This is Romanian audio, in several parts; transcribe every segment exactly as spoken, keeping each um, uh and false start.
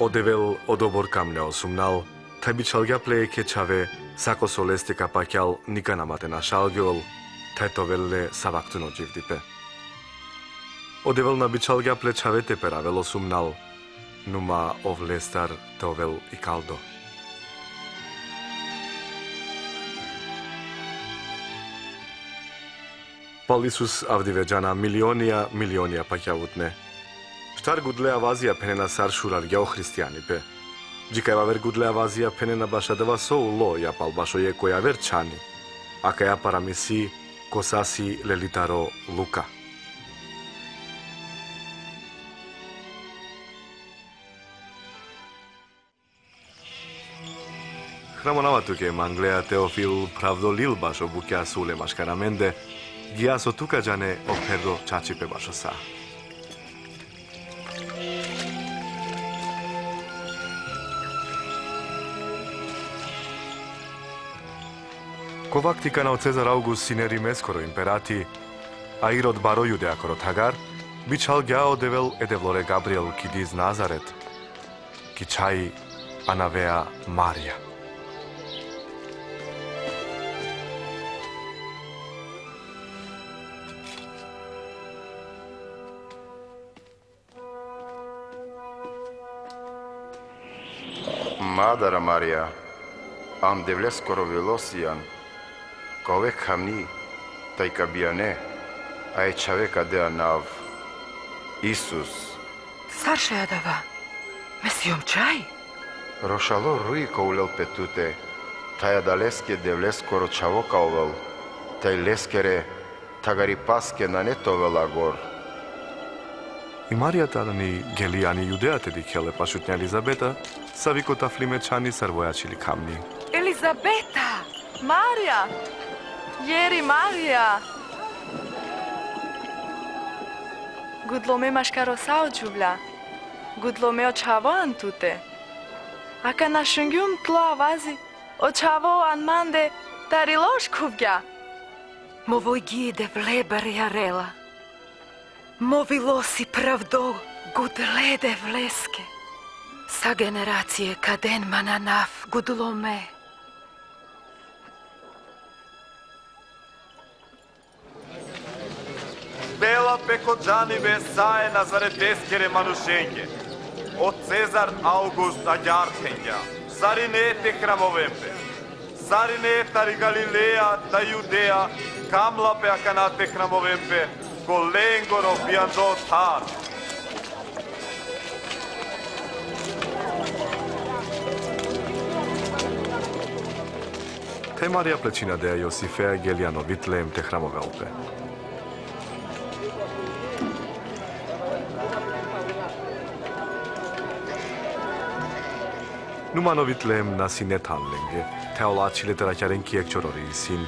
Odevel odobor kamneo sumnal, tabičalga pleke čave, sako soleste kapakjal nikanamate našalgjol, tajtovelle savaktuno dživdipe. Odevel nabičalga plečave te peravelo sumnal, numa ovlestar tovel i kaldo. Palisus avdiveđana milionija milionija pakjavutne. Štar gudlea vazija penena sar šurar geo hristianipe. Džikajva ver gudlea vazija penena bašadeva sou lo japal bašo je koja ver čani. Akaja paramisi kosasi lelitaro luka. Hramonavatuke manglea Teofil pravdolil bašo bukja sule maškaramende, Giaso tukađane operdo čačipe bašo sa. Kovaktika nao Cezar August sineri meskoro imperati, a irod baro judea koro tagar, bičal gjao devel edevlore Gabriel kidiz Nazaret, kičai anavea Marija. Madara Maria, am devles korovilosian, kovek hamni, tai kabiane, ai čaveka dea nav, Isus. Sarše adava, mesijom čaj? Rošalo rui koulel petute, tai adaleske devles koro čavoka ovel, tai leskere, tagari paske na netovel agor. I Marija tarani gelijani judeate dikjele pašutnja Elizabeta, saviko taflime čani sarvojačili kamni. Elizabeta! Marija! Jeri Marija! Gudlome maškaro saočuvlja, gudlome očavo antute. Aka na šungjum tlo vazi, očavo anmande tariloš kuvgja. Movoj gide vlebar jarela. Movilo si pravdo gudlede vleske. Sa generacije kaden mananaf gudlome. Bela pekođanive saje nazareteskere manušenje. Od Cezar August ađartenja. Sarine te hramovembe. Sarine tari Galilea ta Judea. Kamla pe akanate hramovembe. Kolengoro piando tar. Te Marija plečina dea Josifea Gelijano Vitlejem te hramovelpe. Numano Vitlejem nasi netanlenge, te olačile terakjaren kijek čorori sin.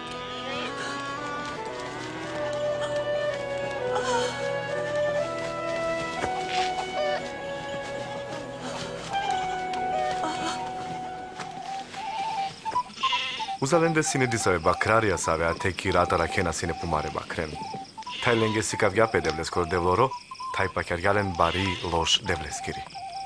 Uzalende sine disave bakraria savea teki ratara kena sine pumare bakren. Tailenge sikavgja pe devleskor devloro, tai pakargalen bari loš devleskiri.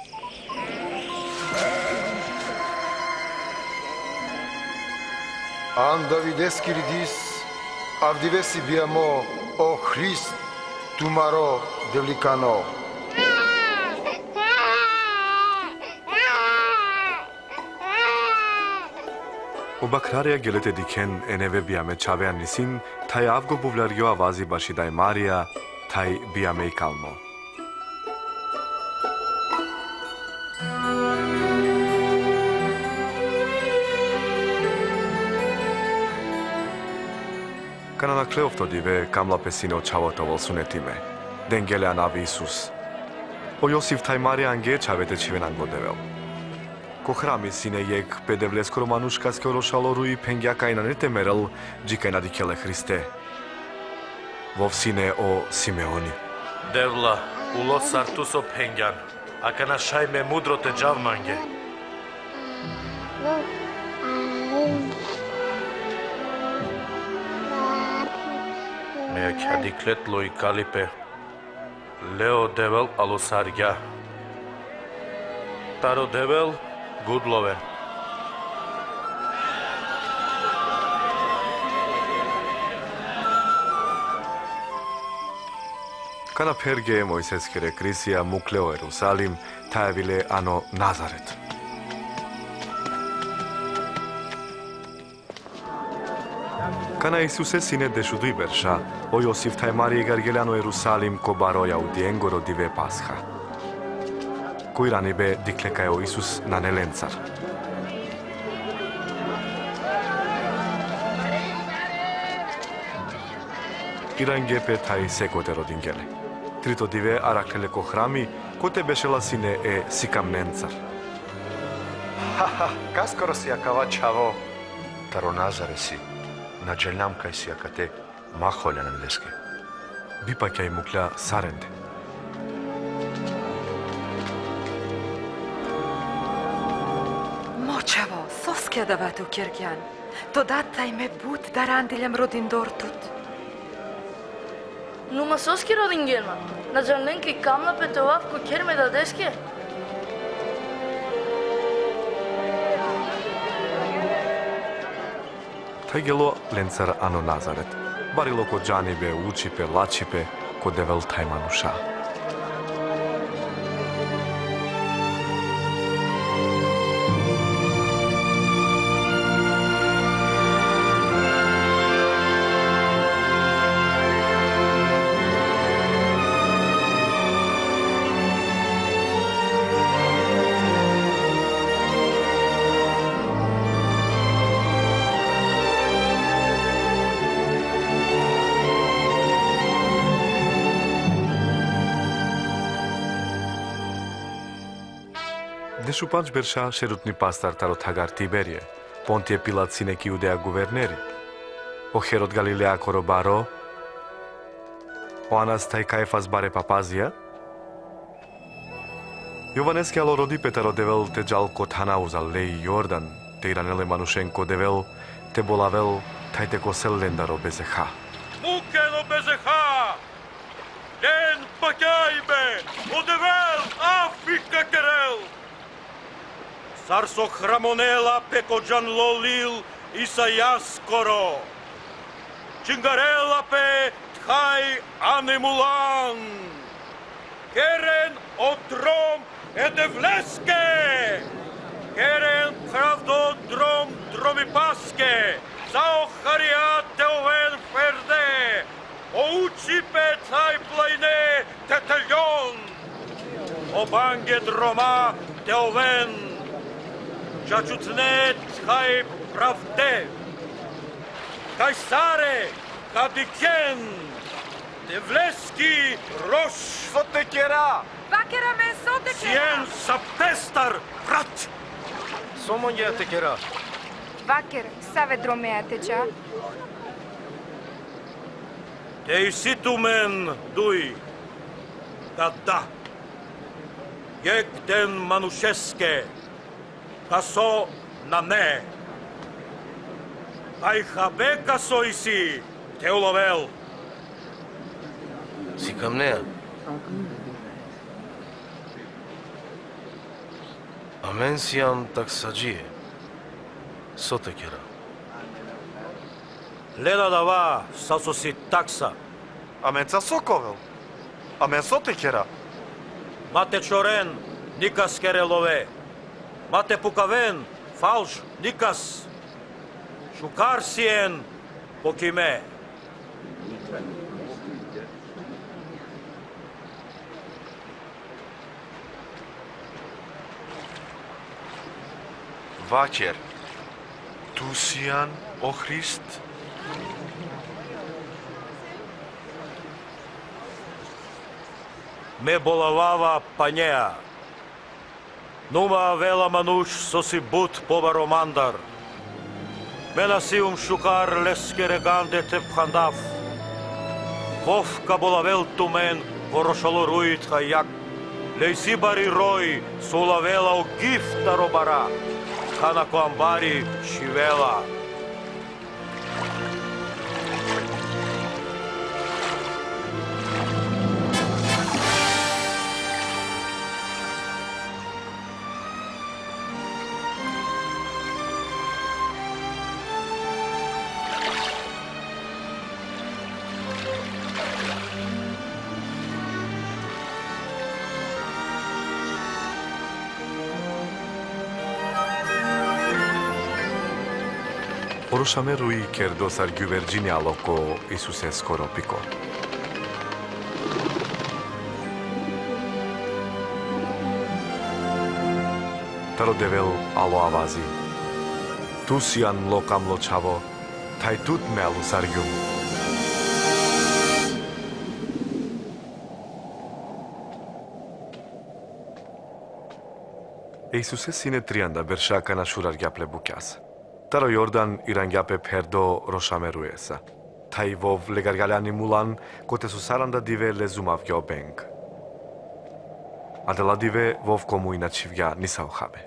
An Davideskiri dis, avdivesi biamo, o Hrist, tumaro devlikano. Obakraria gelete diken eneve biame čavean nisin, tai avgo buvlargio avazi baši dai Marija, tai biame i kalmo. Kanana kleoftodive kamla pesine očavotovol sunetime, dengele anavi Isus. O Iosif tai Marija ange čavete čivenan godevel. Ko hrami sine jek pedevleskoro manuškaske orošalorui pengjaka ina nete merel, džika ina dikele Hriste. Vov sine o Simeoni. Devla, ulo sartuso pengjan, akana šajme mudro te džavmange. Me kjadiklet loi kalipe, leo devel alosargja. таро девел гудловен. Kana Perge Moiseskere Krisia Mukleo Jerusalim, Taevile ano Nazaret. Kana Isuse sine deșudui berșa, o Iosif Taimari Gargeleano Jerusalim ko baroja u Diengoro dive Pascha. Kuirani be diklekao Isus na nelencar. Irangepe taj sekotero dingele. Trito dive araklele ko hrami, ko te bešela sine e sikamnencar. Haha, kaskoro si akava čavo. Taro Nazare si. Na dželjam kaj si akate maholjanan leske. Bipa kaj mukla sarende. Močavo, soskja davatu kirgjan. To dataj me but darandiljam rodindortut. Нума соски родин герма. На джанленки камна петовав ко керме да деске. Tajgelo lencar ano Nazaret. Barilo ko džanibe, učipe, lačipe, ko devel tajmanuša. Deșupanci berșa șerutni pastar taro tagar Tiberie, Pontie Pilat sine Iudea guverneri, o Herod Galilea coro baro, o Anas tai Caifas bare papazia, Iovaneschi alo rodi pe taro devel te jal kot hanauz al lei Jordan, te iranele Manushenko devel te bolavel tai te kosel lendaro bezeha. Mukeno bezeha! Den pakajbe! O devel Afrika kerel! Sarso hramonela peko džan lolil Isaias koro. Čingarela pe tchaj anemulan. Keren otrom edevleske. Keren pravdo drom dromipaske. Zaocharia teoven ferde. O učipe taj plajne teteljon. O bange droma teoven. Čačutne tchaj pravde. Kajsare, kadiken, devleski roš. Sotekera! Vakera me sotekera! Sien sapestar, vrat! Somonja tekera. Vaker, save dromea teča. Te isitumen dui, kada. Jeg den manušeske, kaso na ne. Aj habe kaso isi, te ulovel. Si kamnea. Amen siam taksađije. Sotekera. Leda dava, saso si taksa. Amen sa sokovel. Amen sotekera. Mate čoren, nikas kerelove. Mate pukaven, falš, nikas. Šukar sien, pokime. Vačer, tu sian, o Hrist? Me bolavava panea. Numa vela manuš sosi but povaro mandar. Mena sium šukar leske regande te phandaf. Vovka bolavel tumen vorošalo ruit hajak. Leisibari roi sulavela o gifta robara. Hanako ambari šivela. Oroshame rui kerdo sar gyvergjini aloko Isuse skoro piko. Taro devel alo avazi. Tu sian lokam lo chavo, tai tut me alu sargyum. Isuse sine trianda bershaka na shurar gyaple bukyas. Taro Jordan irangyape perdo Roshame ruesa. Tai vov legargaleani mulan kote su saranda dive lezumav geobenk. Adela dive vov komu inachivga nisao habe.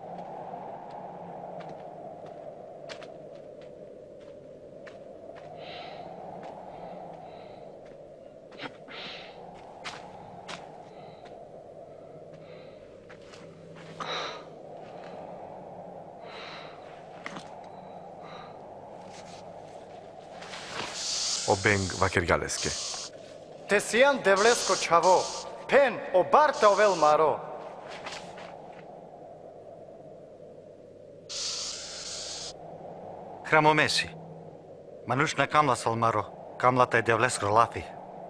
Obeng vakergaleske. Tesian devlesko chavo, pen obarta ovel maro. Hramomesi. Manushna kamla salmaro, kamla taj devlesko lafi.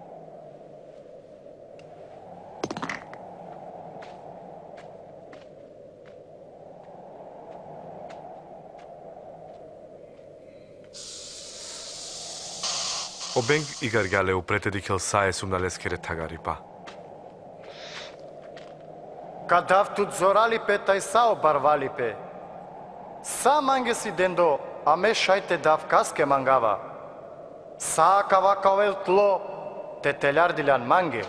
Obeng igargale u pretedikel sae sumnaleskere tagaripa. Kadav tut zorali pe taj sao barvali pe. Sa mangesi dendo, ame šajte dav kaske mangava. Sa kavaka ovel tlo, te telardilan mange.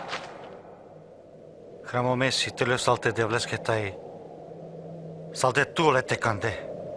Hramomesi, tele salte devleske taj, salte tule te kande.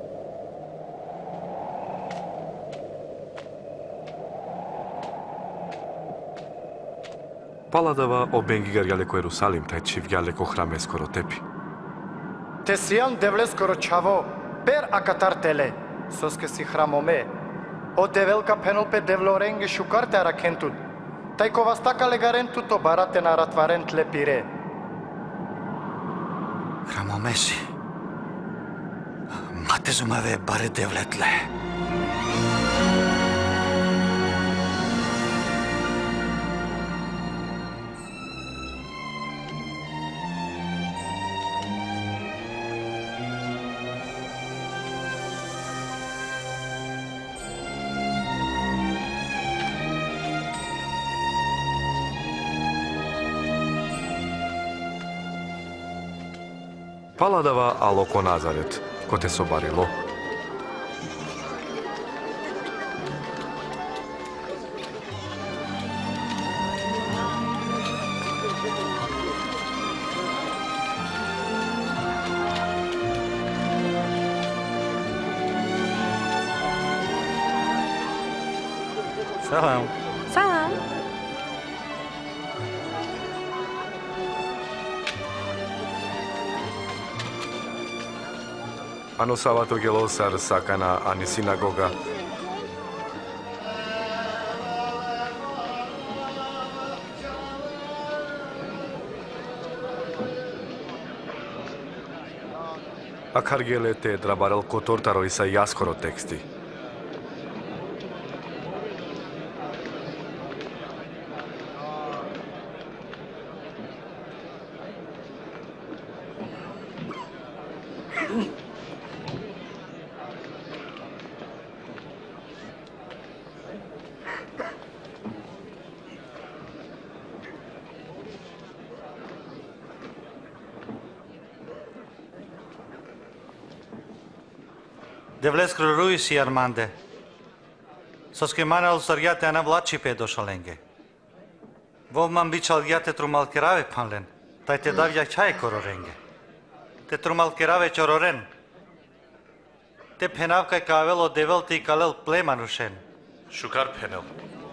Paladava obeng igargale ko Jerusalim taj čivgale ko hrame skoro tepi. Tesian devleskoro chavo, per akatar tele, soske si hramome. O develka penul pe devlorenge shukarte arakentut. Tai kovastaka legarentu to barate na ratvarent lepire. Hramomesi, matezumave bare devletle. Paladava aloko Nazaret, ko te sobarilo. Salam. Salam. Ano savato gelosar sakana ani sinagoga. Akargele te drabarel kotortaro isa jaskoro teksti. Devleskro ruisi Armande. Soske manal sarjate ana vlači pe došalenge. Vov man bičal jate trumal kerave panlen, taj te davja čaj kororenge. Te trumal kerave čororen. Te penavka kavelo develti kalel plemanušen. Šukar penel.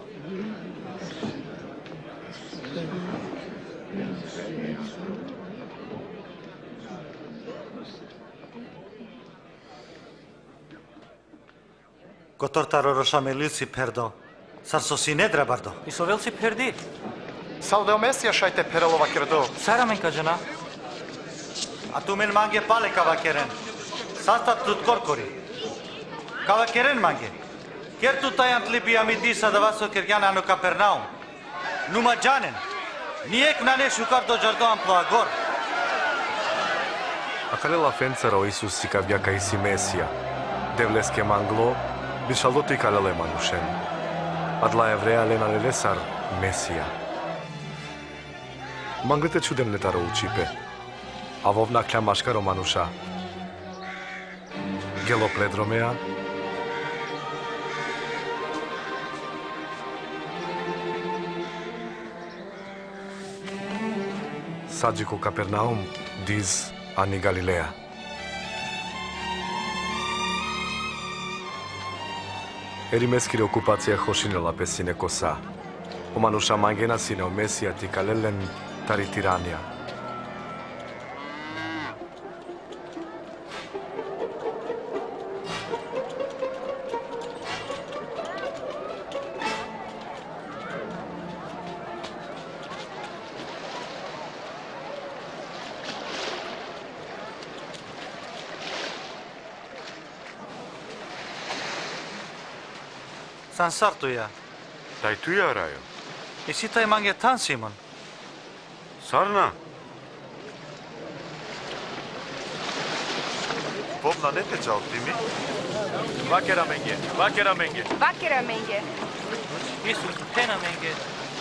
Kotortaro Roshame lilsi perdo, sar sosi nedra bardo. Isovel si perdi. Saudeo mesija šajte perelova kerdo. Saramenka žena. A tu men mange pale kava keren. Sasta tut korkori. Cava keren mange. Ker tu tajant lipi amidi sa da vaso kerjan anu Capernaum. Numa janen. Niek nane shukar do jardo amplo agor. Akalela fencero Isus ka vjaka isi Mesija. Devleske manglo, bišaloti kalele manušen. Adla evreja lena lelesar Mesija. Manglete čuden letaro učipe. A vovna klamaškaro manuša. Gelo pledromea. Sađiku Kapernaum, diz ani Galileja. Erimeskire okupacija hošinela pesine kosa. O manuša mangena sine o Mesija ti kalelen tari tiranija. San sartuja. Tai tu ja rajo. I si taj mange tan, Simon? Sarna? Povna ne teđa od timi? Vakera menge, vakera menge. Vakera menge. Isus, tena menge.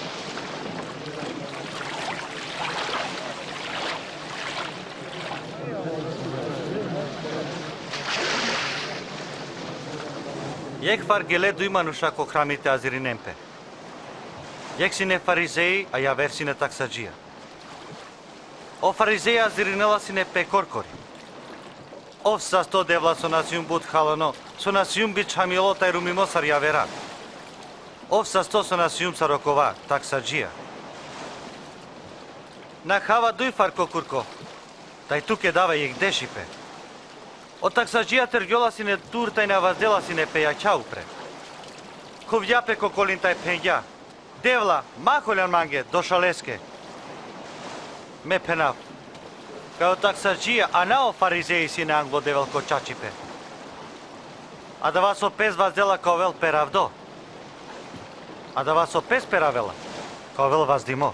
Jek far gele dui manuša ko hramite azirinempe. Jek sine farizei, a ja ver sine taksađija. O farizei azirinela sine pe korkori. Ov sa sto devla so nacijum bud halano, so nacijum bit čamilo taj rumimosar ja vera. Ov sa sto so nacijum sarokova, taksađija. Na hava dui far kokurko, taj tuke dava jek dešipe. O taksađija tergjola sine tur taj na vazdela sine peja čaupre. Ko vjape ko kolin taj penja. Devla, maholjan mange, došaleske. Me penav. Kao taksađija, a nao farizeji sine anglo devel ko čačipe. A da vas opes vazdela kao vel peravdo. A da vas opes peravela, kao vel vazdimo.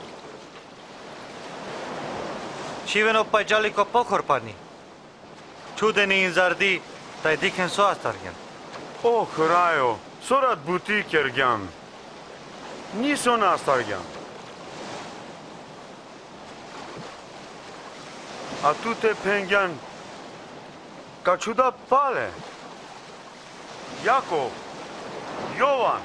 Čiveno pajđali ko pohorparni. Čudeni inzardi, taj diken so astargen. Oh, rajo, sorat buti kergan. Niso nastargan. A tu te pengan. Ka čuda pale. Jakov, Jovan.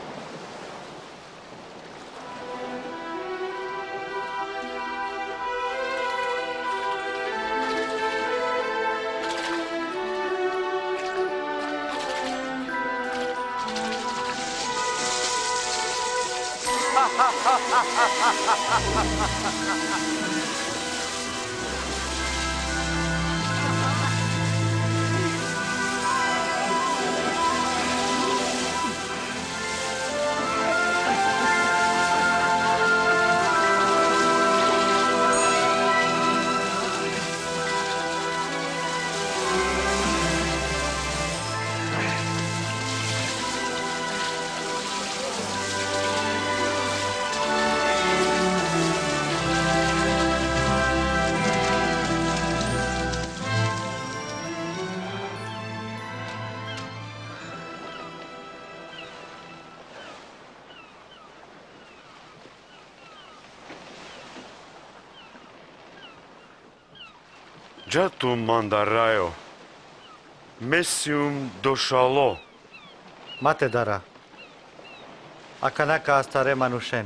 Giatu mandarajo. Mesium došalo. Mate dara. A kanaka astare manušen.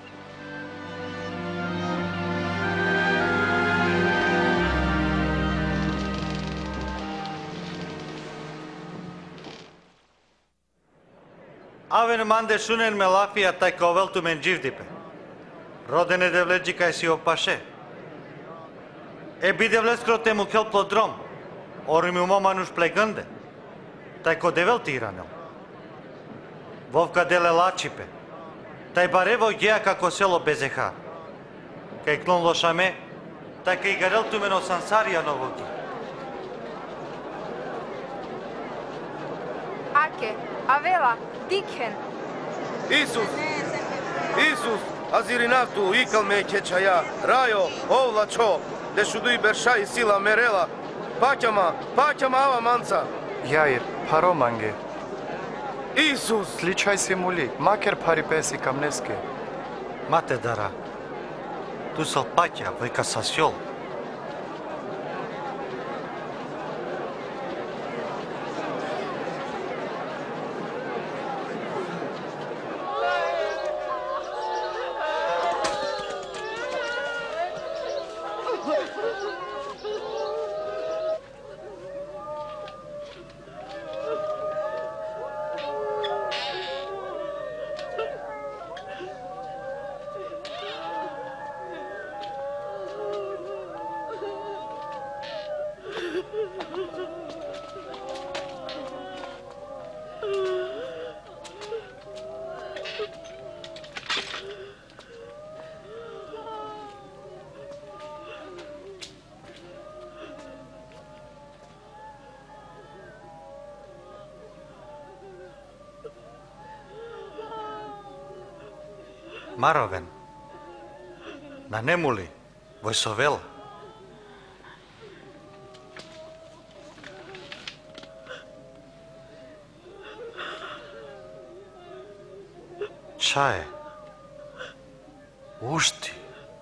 Aven mande šunen me lafija taj kao veltu men dživdipe. Rodene devleđi kaj si opaše. E bide vleskro temu kel plodrom. Orimi umo manuš plegande. Taj ko devel tiranel. Vovka dele lačipe. Taj barevo geja kako selo bezeha. Kaj klon lošame, taj kaj garel tumeno sansarija novogi. Vake, Avela, Dikhen. Isus! Isus! Azirinatu, ikalme keçaya, rajo, ovlačo, dešuduj beršaj sila merela, paćama, paćama ava manca. Jair, paromange. Isus! Sličaj si muli, maker paripesi kamneske. Mate dara, tu să-l patea, voi ca sasiol. Maroven, na nemuli, vojsovela. Čaje, ušti.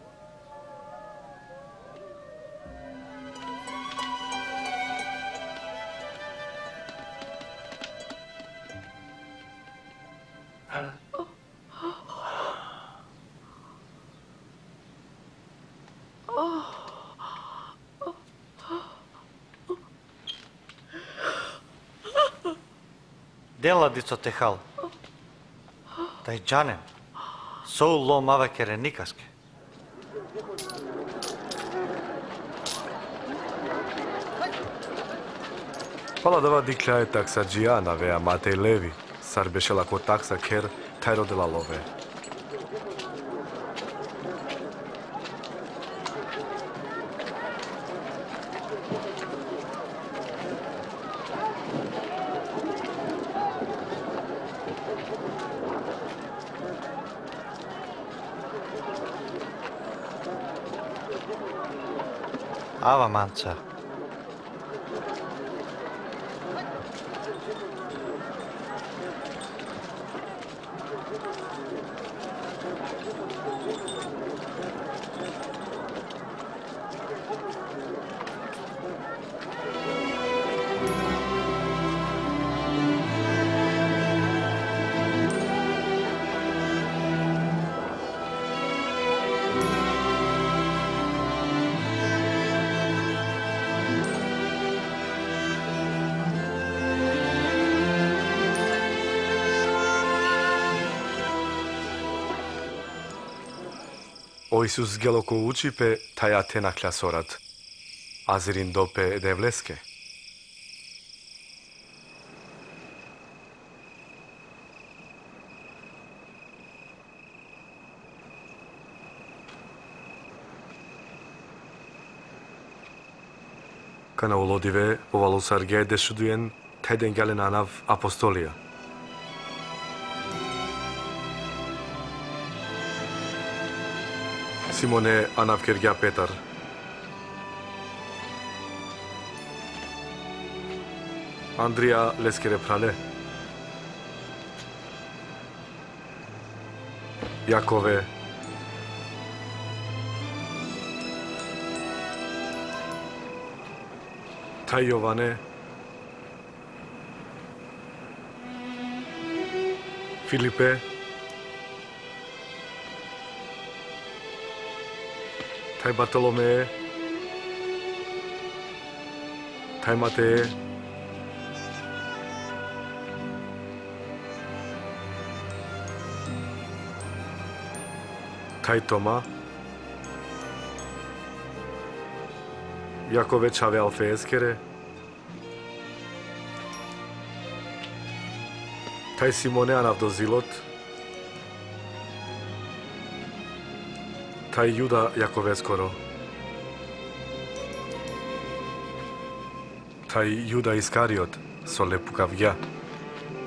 Dela dico tehal. Taj džanen, sou lo mava kere nikaske. Pala dava dikla je taksa džiana vea matej levi, sar bešela ko taksa ker tajro de la love. Ava manca. O Isus geloko uči pe taj Atena klasorat, azirin dope devleske. Kana ulodive povalu sarge dešudujen tajden galen anav apostolija. Simone Anavkergia Petar. Andria Leskere Prale. Jakove. Taj Jovane. Filipe. Taj Bartolome, taj Matej, taj Toma, Jakove Čave Alfejeskere, taj Simone Anavdozilot, taj Juda Jakoveskoro, taj Juda Iskariot, Solepukavja,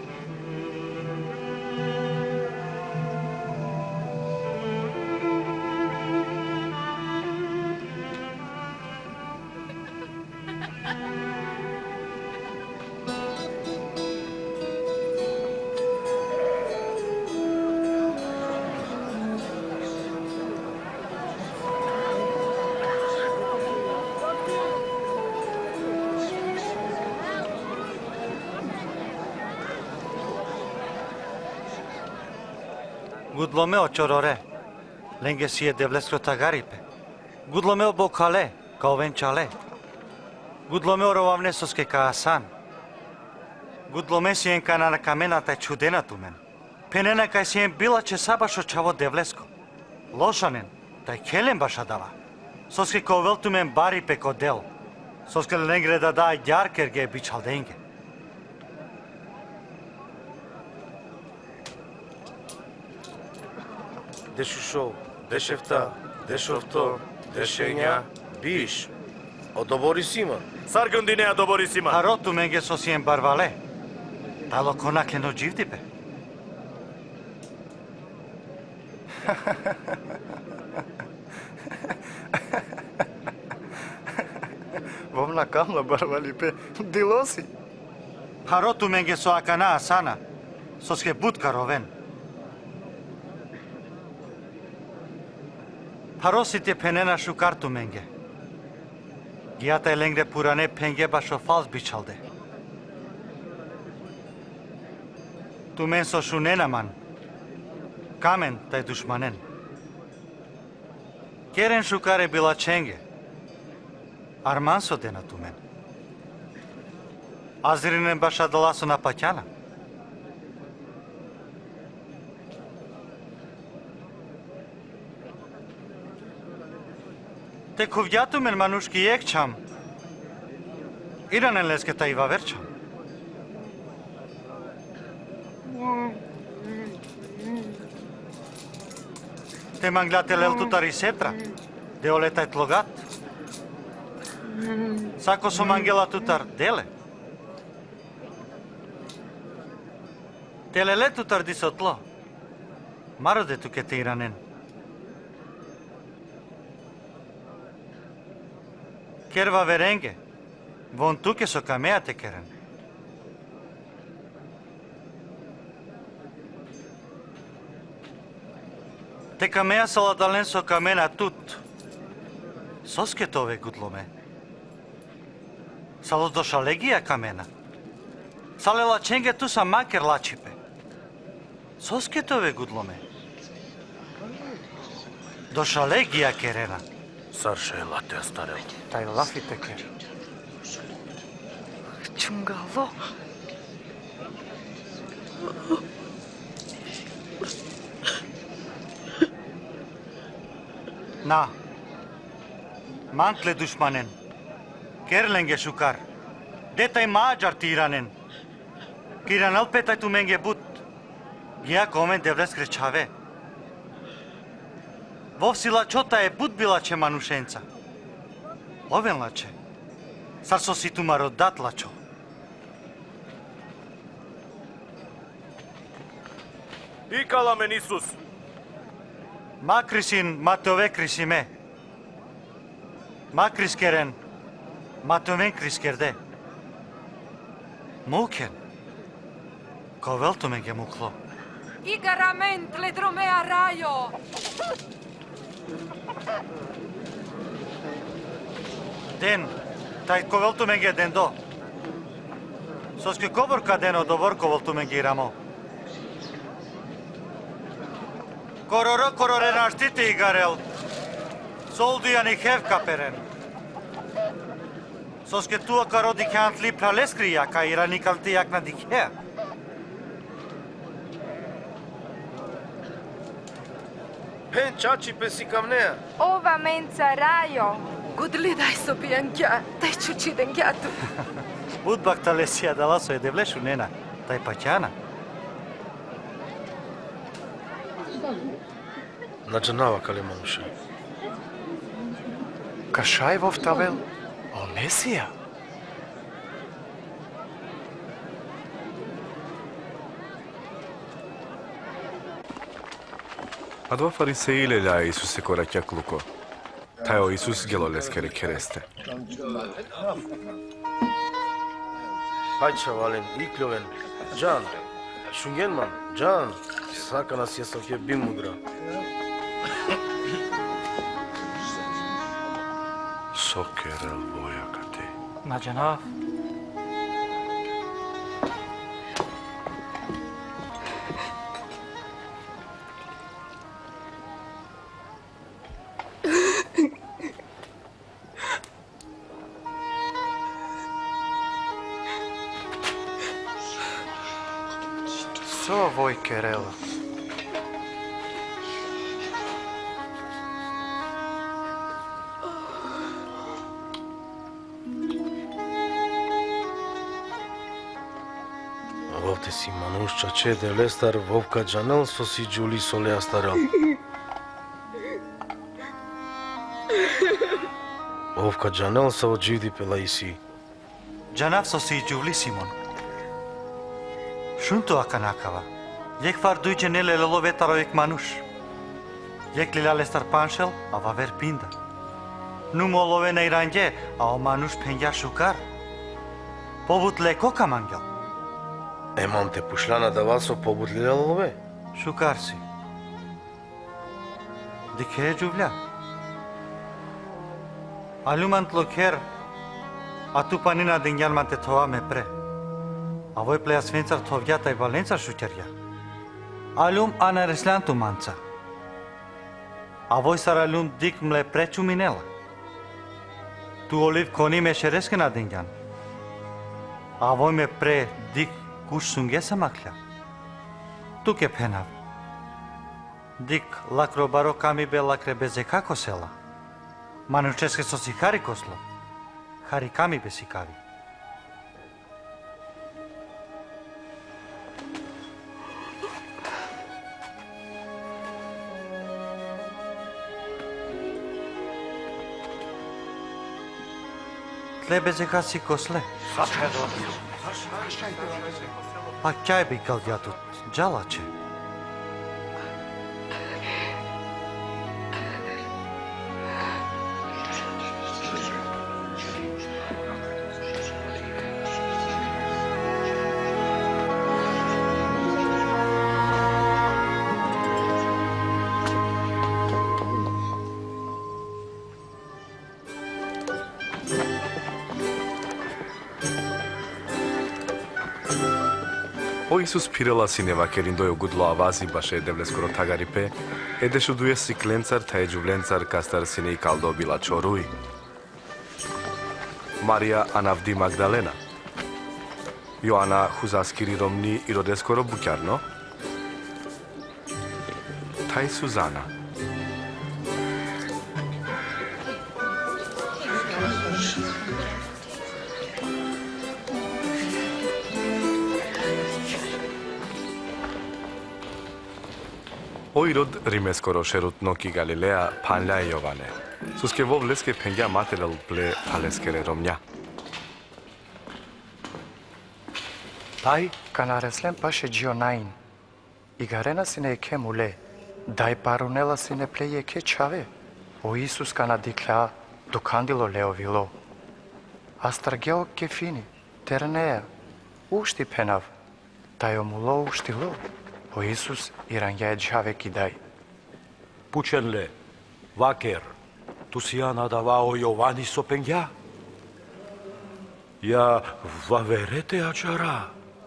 Gudlomeo ciorore, lenge sie devleskro tagaripe. Gudlomeo bocale, calvenciale. Gudlomeo rovavne soske ka asan. Gudlome sien kanana kamena taj čudena tumen. Penena kaj sien bila će sabašo čavo devlesko. Lošanen, taj kelen baša dava. Soske kovel tumen bari peko del. Soske lengre da da jarkerge bičaldenge. Дешушов, дешефта, дешовто, дешења, биш. Одобори сима. Sargundine adoborisima. Harotu menge sosien barvale. Talo konakleno dživdipe. Vomna kamla barvalipe, dilosi. Harotu menge so akana asana. Soske butka roven. Harosite penena şukartu menge. Giyata lengre purane penge başo fals biçalde. Tu men so şunenaman. Kamen taj dušmanen. Keren šukare bila čenge. Arman so dena tu men. Azrinen baša dalaso na patjana. Te kuvjatu men manuški jekčam. Iranen leske ta iva verčam. Te manglate lel tutari setra. De oletaj tlogat. Sako so mangela tutar dele. Telele tutar disotlo. Marode tukete iranen. Kerva verenge, von tuke so kamea te keren. Te kamea saladalen so kamena tut. Soske tove gudlome. Salos do šalegija kamena. Salela čenge tu sa maker lačipe. Soske tove gudlome. Do šalegija kerena. Sarše late starel. Taj lafite ker. Čungalo. Na. Mantle dušmanen. Kerlenge šukar. Detaj mađar tiranen. Kiran alpetaj tu menge but. Gija komen devles krečave. Vovsila čota je but bila će manušenca. Ovenla će. Sar so si tu marodatla čo. Ikala men Isus. Makrisin matove krisime. Makriskeren matoven kriskerde. Muken. Kovelto menge muklo. Igarament le dromea rajo. Den, taj kovelto menge den do. Soske kovorka deno dovor kovelto menge iramo. Kororo korore naštite igarel. Soldujan i hevkaperen. Soske tua karodi kant li praleskrija ka iranikalti jak na dikhe. Pen čači pesi kamnea. Ova menca rajo. Gudli daj so bijankja, daj čučiden gjatu. Budbak talesija dalaso je devlešu nena, taj patjana. Nađanava kali manuša. Kašaj vovtavel? O Mesija? A dva fariseile la Isuse korakja kluko. Tajo Isus geloleskere kereste. Hajča valen, ikljoven, džan, šungenman, džan, saka nas je savke bimudra. Sokerel vojakati. Nađanav. So voi querela. Avovte si manush çaçe devlestar vovka canel sosi Juli sole astaral. Vovka canel sa ojivdi pelaisi. Janav sosi Juli Simon. Shunto akanakava. Jek far duice nele lovetaro ek manush. Jek lilale star panshel ava ver pinda. Nu molove na irange a o manush penja shukar. Povut leko kamangel. Emam te pușlana de vaso pobutlile love. Shukar si. Dikhe juvla. Alumant loker. Atu panina dingyal mante thova me pre. Avoi plea svențar thovjata i valența shuteria. Alum anareslantu manța. Avoi sar alum dik mle preciu minela. Tu oliv koni me șereskena dingyan. Avoi me pre dik kush sungesa makля. Tu ke penav. Dik lakrobaro kami be lakre beze kako sela. Manučeske sosi hari koslo. Hari kami be sikavi. Tle beze kasi kosle. Pa kaj bi kalgjatut džalače? O Isus pirela sineva kerindoi ogudlo avazi bashe devles koro tagaripe, edeshu duesi klencar ta ejuvlencar kastar sinei kaldo bila chorui. Maria anavdi Magdalena. Ioana huzaskiri romni irodes koro bukyarno. Tai Suzana. Oirod rimeskoro šerutno ki Galilea panla Jovane. Suske vov leske penja material ple paleskere romnja. Tai kanareslen paše Gionain. Igarena sine ke mule. Dai parunela sine pleje ke čave. O Isus kana dikla dukandilo leovilo. Astargeo ke fini. Ternea. Ušti penav. Tai omulo uštilo. O Isus irangea džave kidai. Pučenle, vaker, tu si ja nadavao Jovani sopengja? Ja vaverete ačara.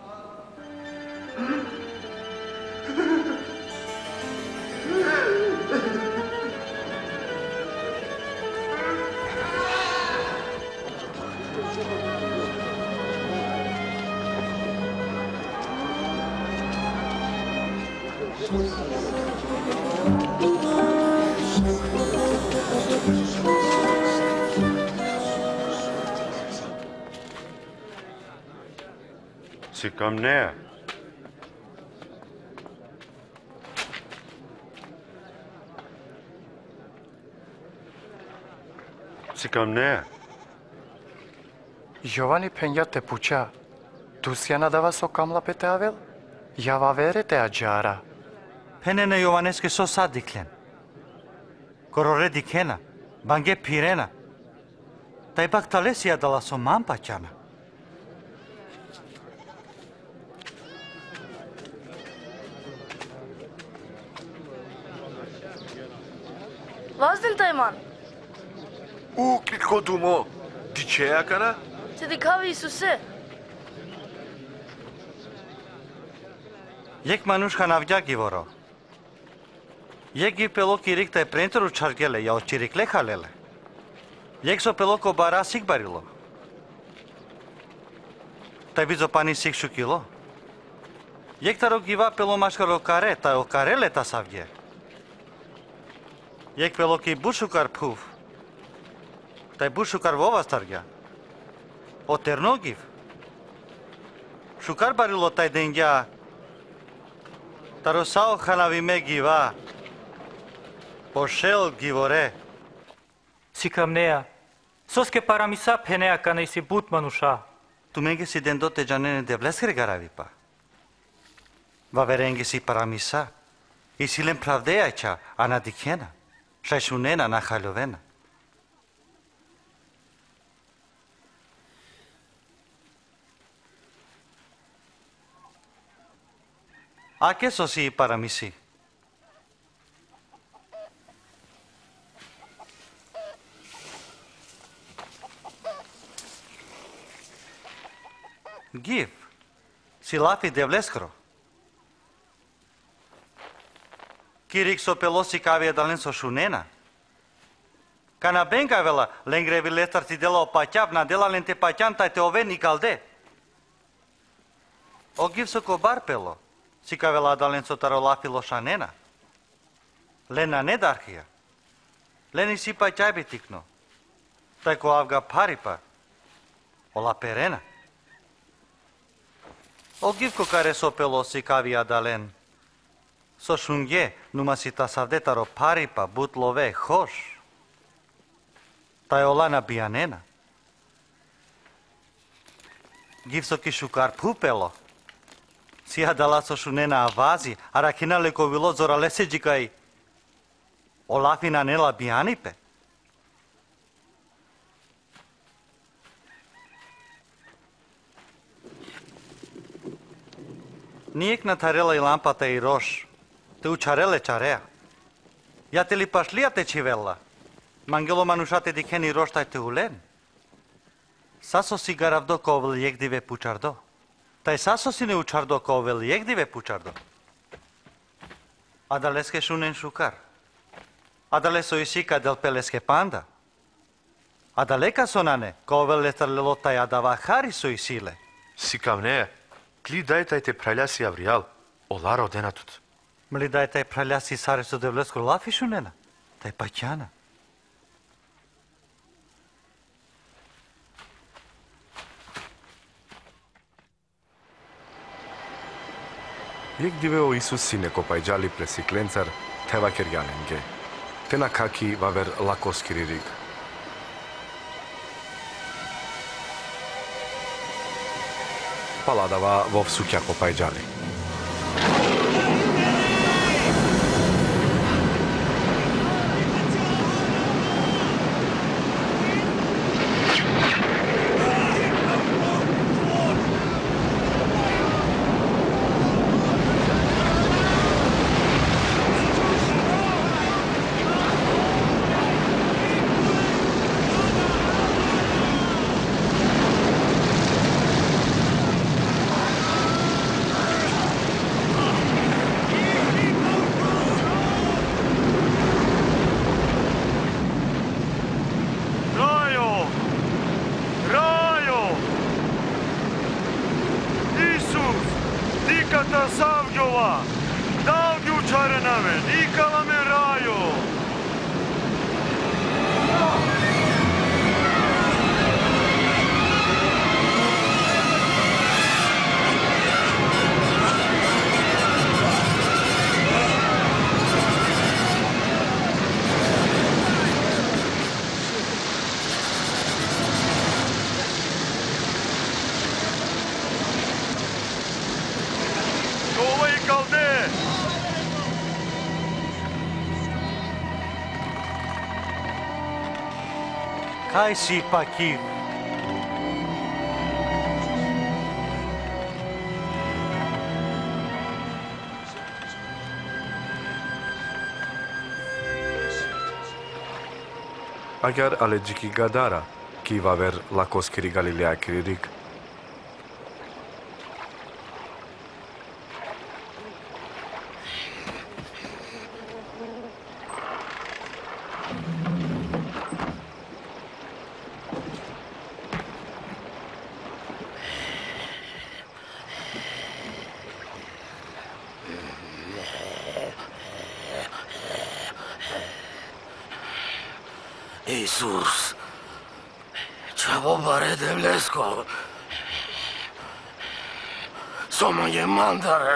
Si kam ne. Si kam ne. Giovanni penja te puča. Tu si nadava so kamla pete avel? Ja vaverete ađara. Penene Jovaneske so sad diklen. Korore dikena, bange pirena. Ta ipak talesija dala so mampaćana. Vazdin tajman, U, kitko dumo, diceea kana? te dikavi Isuse. Jek manuška navdja givoro. Jek gi peloki rikta je prentoru čargele, ja očirikle halele. Jek so peloko bara sigbarilo. Taj bizo pani sik šukilo. Եկտարո գիվա պելոմաշկարո կարե, տայո կարել է տասավգե։ Եկ պելոքի բուշուկար պուվ, տայ բուշուկար վով աստարգյա։ O terno գիվ։ Շուկար բարիլո տայ դենգյա, տարոսաո խանավի մե գիվա, պոշել գիվորե։ Սիկամնեա, սոսկե պարամիսա պենեա կանեիսի բուտ մանուշա։ Դու մենք եսի դենդո տեջանենը դևլես գրգարավի պա։ Վավերենգեսի պարամիսա, իսիլեն պրավդեյա չա, անադիքենա, շայշունենա, նախալովենա։ Ակե սոսի պարամիսի։ Գիվ, սիլաֆի դևլես կրո։ Կիրիկ սոպելոսի կավի էդալեն սոշունենա։ Կանաբեն կավելա լենգրևի լեստարցի դելա պաչավ նադելա լենտե պաչան տայ տեովեն նիկալդե։ Օգիվ սոկո բարպելո, սի կավելա ադալեն սոտարո լաֆի լոշանենա։ Լենանե դարխիա, լենի սի պաչայբի տիկնո, տայ կո ավգա պարիպա, օլա պերենա։ Օգիվ կո կարե սոպելոսի կավի ադալեն, Սոշունգե նումասի տասավդե տարո պարիպա բուտ լովե խոշ, տայոլանա բիանենա, գիվսոկի շուկար պուպելո, սիադալա սոշունենա ավազի, արակինա լեկովիլո զորալեսե ջիկայի, օլաֆինանելա բիանի պե։ Նիեք նաթարելա իլամպատա իրոշ, Ты учарел е чареа. Я те ли пашли, а те чивелла. Мангело манушате дикени роштай те улен. Сасо си гаравдо ковел ек диве пучардо. Тай сасо си не учардо ковел ек диве пучардо. Адалеске шунен шукар. Адалесо исика дел пелеске панда. Адалека сонане, ковел летар лелотай адава хари со исиле. Сикамне, кли дайте те праляси авриал, оларо денатут. Мли дай taj praljasi sare su devlesku lafišu nena, taj paćana. Jek diveo Isus sine kopajđali presiklencar teva kerjanenge. Tena kaki vaver lakoskiri rig. Paladava vov sukja kopajđali. Kaj si pa kiv? Agar alegiki gadara, ki vaver lakoskiri Galilea kiririk. Iisus, čavo bare devlesko. Soma je mandar.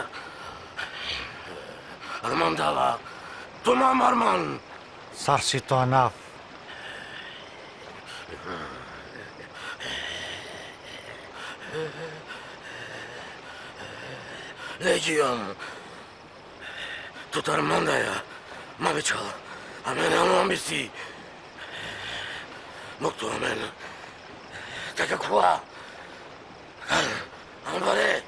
Armandala, tu mam Arman. Sarsi to anav. Legion. Tut Armandaya. Mavichal. Amen alambisi. Moktu amen. Taka kwa. Ambare.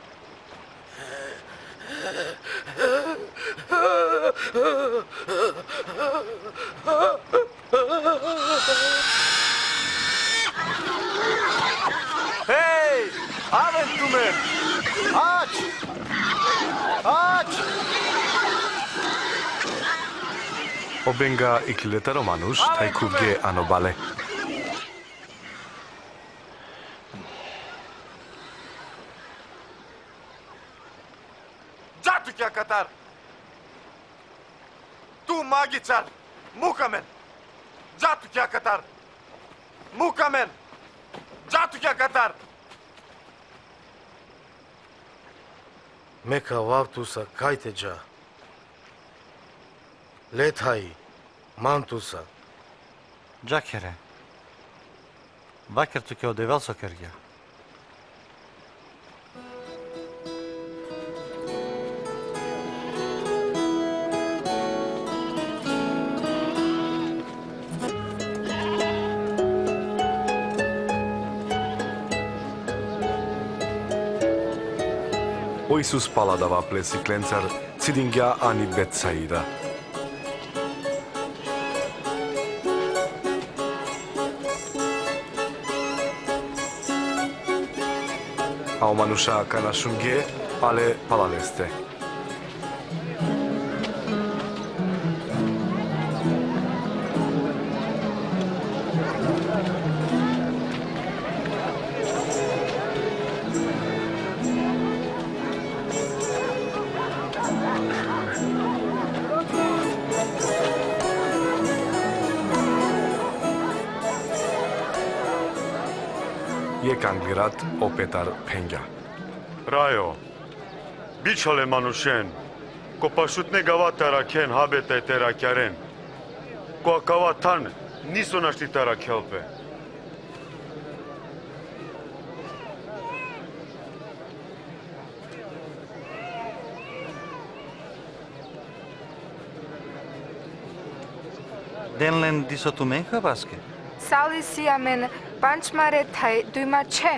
Hej! Aventumen! Aç! Aç! Obenga ikiletaro মানুষ তাই খুবগে আনবালে যা তুই কে কাতার তু মাগি চাল মুকামেন যা তুই কে কাতার মুকামেন যা তুই কে কাতার Meka vavtusa kajteđa. Lethaj mantusa. Джакере. Вакер туке одевел сокергя. O Isus paladava plesi klencar cidingja ani Betsaida. A o manusha kanashunge ale palaleste. Jekangrat opetar penja. Rajo, bičale manušen, ko pašutne gavata raken habete terakjaren, ko akavatan nisu našli tarakjelpe. Denlen disotumenka vaske. Saulisiamen pančmare thai duima che.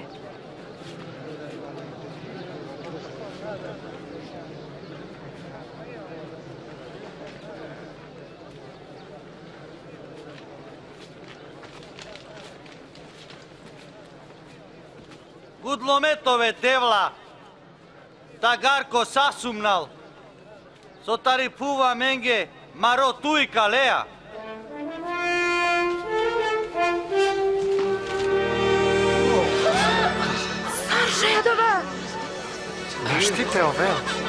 Gudlometove devla. Tagarko sasumnal. Sotari puva menge maro tui kalea. Žedova! Štite ove.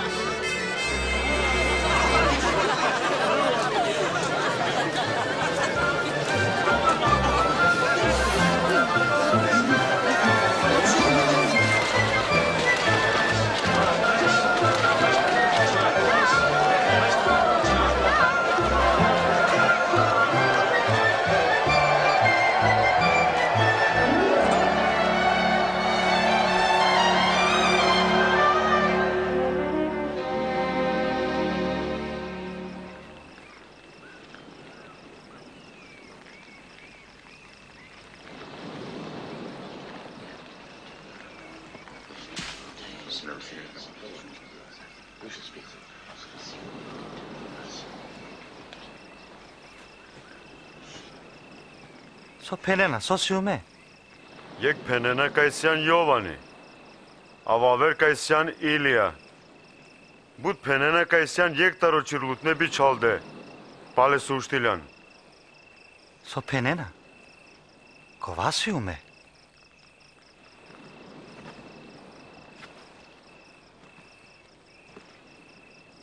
So penena, so siume. Jek penena kajsjan Jovani, avaver kajsjan Ilija. Bud penena kajsjan jek taro čirlutne bičalde, pale suštiljan. So penena. Kova siume.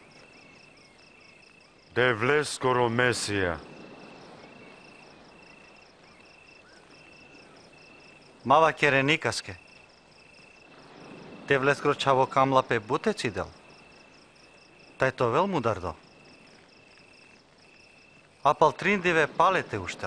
Devles skoro Mesija. Mava kerenikaske. Devleskro čavo kamla pe bute cidel. Taj to vel mudardo. Apal trindive palete uštel.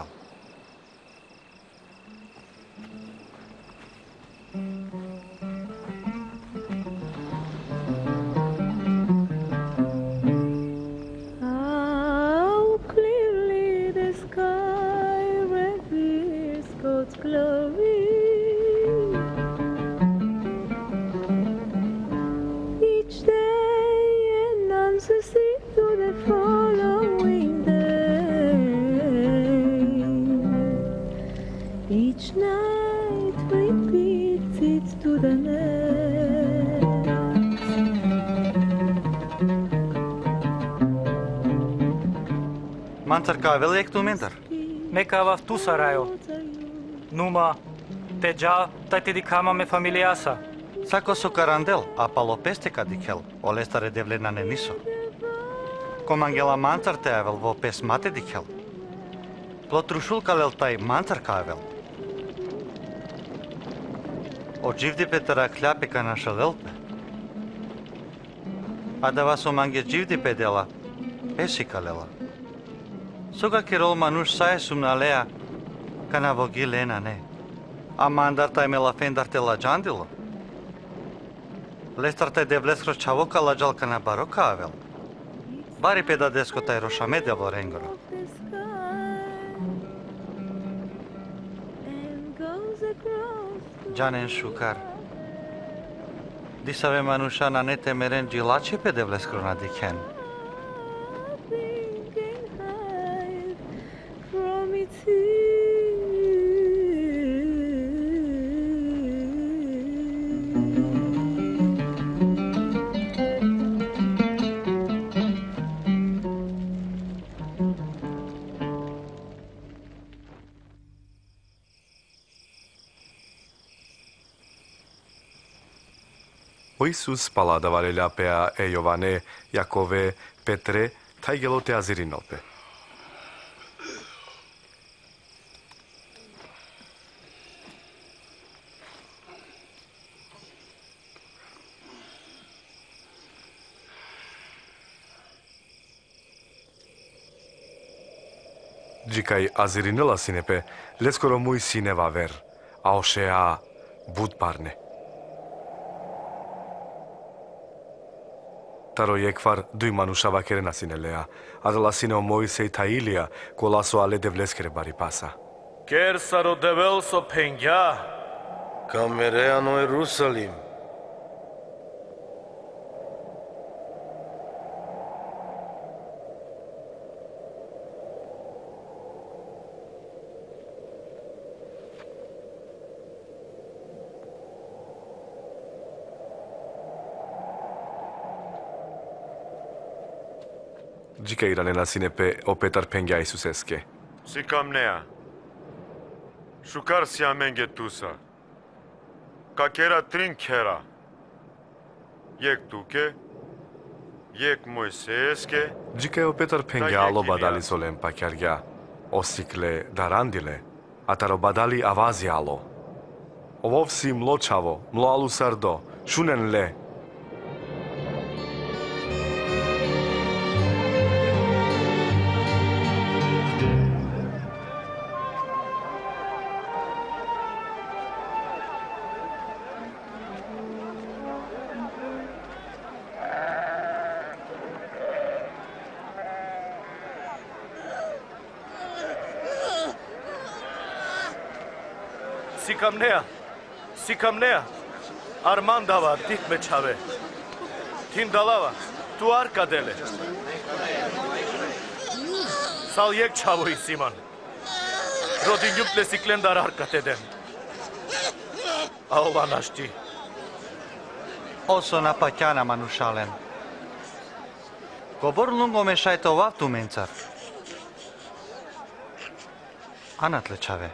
How clearly the sky reveals God's glory. Each day announces it to the following day. Each night repeats it to the next. Manțar ca vel ek tu mentar. Neka v tu sarajo. Numa, te dža, taj ti dikama me familiasa. Sako su karandel, a palo peste kadikel, olestare devlena ne niso. Komangela manțar te avel vo pes mate dikel. Plotrušul kalel taj manțar ka avel. O dživdi pe tara kljape ka naša lelpe. A da vas o mange dživdi pe dela, pesi kalela. Soga kirol manuš sae sumna lea, kana vogi lena ne. A mandar taj me la fendar te la džandilo. Lestar taj devleskro čavoka la džal kana baroka avel. Bari peda desko taj rošame devlo rengoro. Džanen šukar. Disave manuša na ne temeren džilači pe devleskro na diken. O Isus paladavalela pea e Iovane, Iacove, Petre, taigelote azirinolpe. Džikaj azirinela sinepe, leskoro mui sine va ver, a ošea bud parne. Taro jekvar dui manušava kerena sinelea, adala sineo Moisei ta Ilia, kolaso ale devleskere bari pasa. Ker saro develso pengja. Kamereano Jerusalim. Džika iranena sinepe opetar pengja Isuseske. Sikamnea. Shukar siamenge tusa. Kakera trin kera. Yek tuke. Yek Moiseske. Džika opetar pengja alo badali solem pakarja. Osikle darandile. Ataro badali avazi alo. Ovovsi mločavo, mlo alu sardo, šunen le. Sikamnea, sikamnea, Armandava, tikme čave. Tindalava, tu arkadele. Sal yek čavo i siman. Rodin juple siklendar arkateden. A ova našti. Oso napatjana manušalen. Gobor lungo me šajto vavtu mencar. Anatle čave.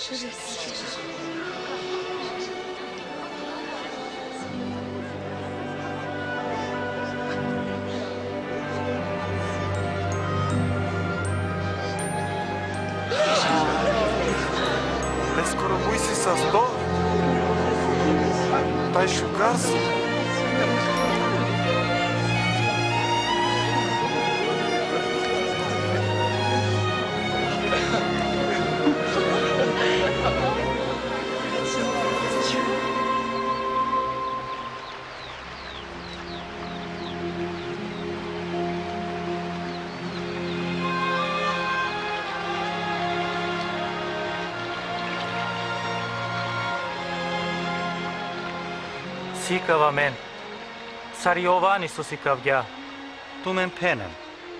Скоро мисли са сто? Тај шукар си? Сикава мен. Сариовани со сикавѓа. Tu men penem.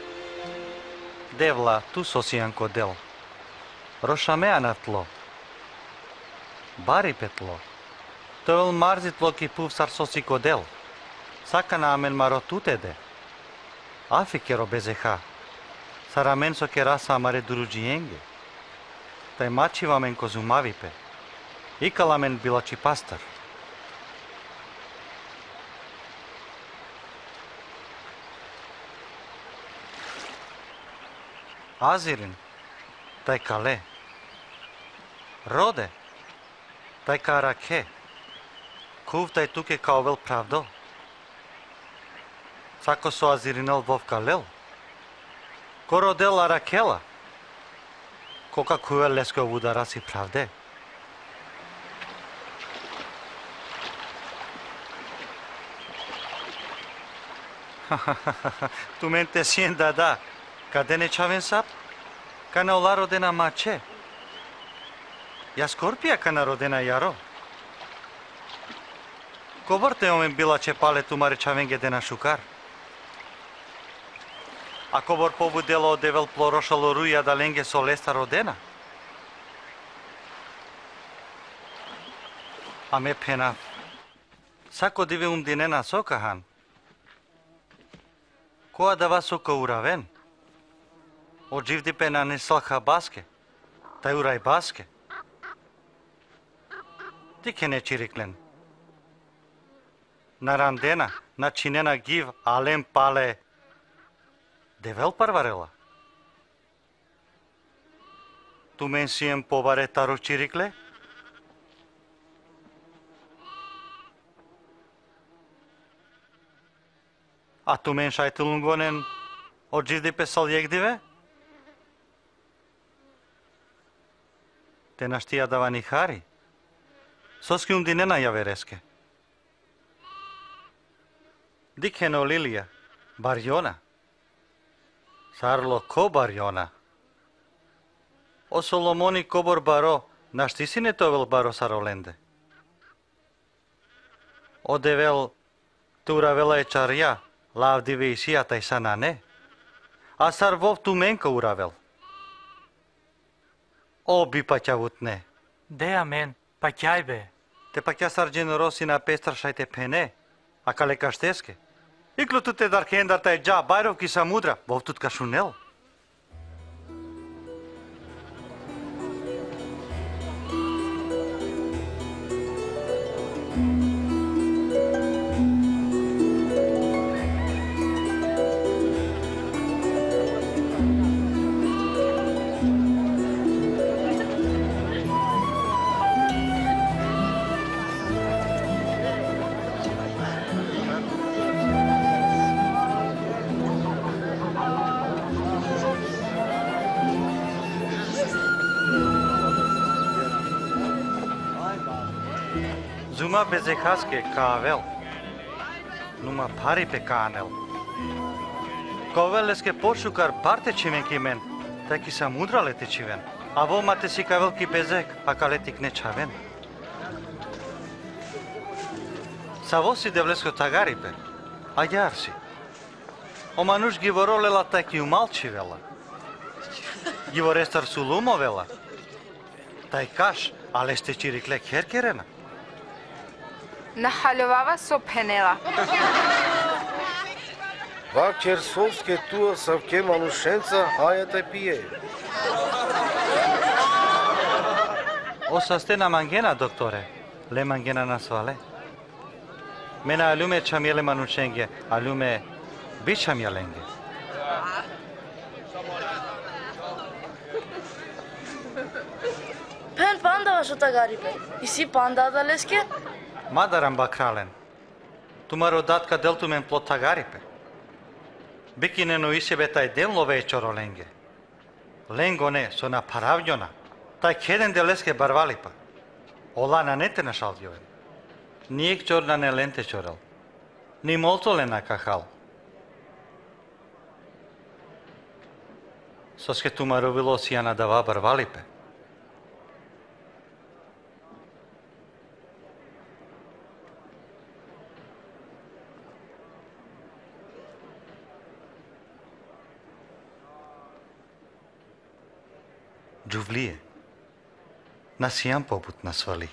Devla, tu sosian kodel. Roșamea na tlo. Bari pe tlo. Tăl marzi tlo ki puv sar sosi kodel. Saka na amen maro tutede. Afi kero bezeha. Saramen so kerasa amare durugienge. Tai machi vamen kozumavipe. Ikalamen bilači pastar. Azirin, taj kale. Rode, taj karake. Kuv taj tuke kao vel pravdo. Sako so azirinel vov kalel. Ko rodel arakela. Koka kuvel lesko udarasi pravde. Tu mente sienda da. Cadê ne čaven sap? Kana ola rodena mače. Ja skorpija kana rodena jaro. Kobor te omen bila če pale tu mare čaven gedena šukar. A kobor pobudelo devel plorošalo ruja da lenge solesta rodena. A me pena. Sako dive um dinena sokahan. Koa dava soka uraven. O živdi pe na nesalha baske, taj uraj baske. Ti ke ne čiriklen. Na randena, na činena giv, alem pale. Devel parvarela. Tu men sijem povare taro čirikle? A tu men šajtelungonen o živdi pe sal jegdive? Te naștia davani hari. Soski um dinena javereske. Dikheno lilia, barjona. Sarlo ko barjona. O Solomoni kobor baro, naști sine tovel baro sarolende. O devel tura vela e čarja, lavdive isia taj sanane. A sarvov tu menka uravel. O bi paťavutne. Dea men, paťajbe. Te paťa sar generosi na pestar šajte pene, a kale kašteske. Iklu tu te dar kendar taj dža, bajrov ki samudra, vov tut ka šunel. Zuma bezehaske kavel. Numa pari pe kanel. Koveleske pošukar parte čiven kimen, taj ki samudra lete čiven. A vo mate si kavel ki bezek, a kaletik ne čaven. Sa vo si devlesko tagaripe, a jar si. O manuš givorolela taj ki umalčivela. Givorestar sulumovela. Taj kaš, ale ste čirikle kherkerena. Nahalovava so penela. Va Chersovske tua savke manušenca haja taj pije. O sostena mangena, doktore. Le mangena nasvale. Mena alume čamjele manučenge, alume bičamjelenge. Pen panda vašo tagaripe. I si panda da leske? Madaram bakralen. Tumaro datka deltumen plot tagaripe. Bikineno isebe taj del love čorolenge. Lengone sona paravljona. Taj keden devleske barvalipa. Olana nete našaldjoven. Nijek čorna ne lente čoral. Ni moltolena kahal. Soske tumaro vilo sijana dava barvalipe. Джувлие, насиям попут насвали.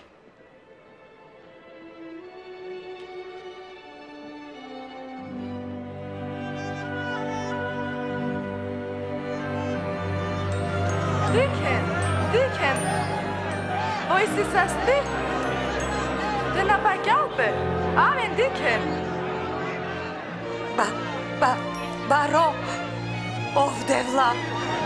Diken, diken. Voi si sasti? Te na pagalpe. Amen diken. Ba, ba, baro, ovde vlak.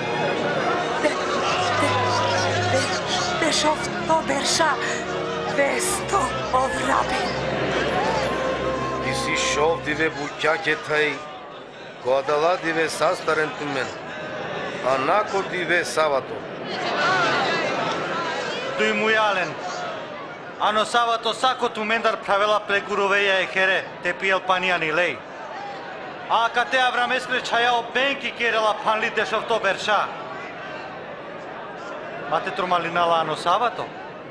Bešov to berša, vesto ovrabi. Ti si šov dive bućake taj, kodala dive sastarentumen, a nako dive savato. Tuj mu jalen. Ano savato sako tu mendar pravela pleguroveja e here, te pijel panijani lej. A kad te Avram eskre čajao benki kerela panli dešov to berša. Mate tromalinala ano savato?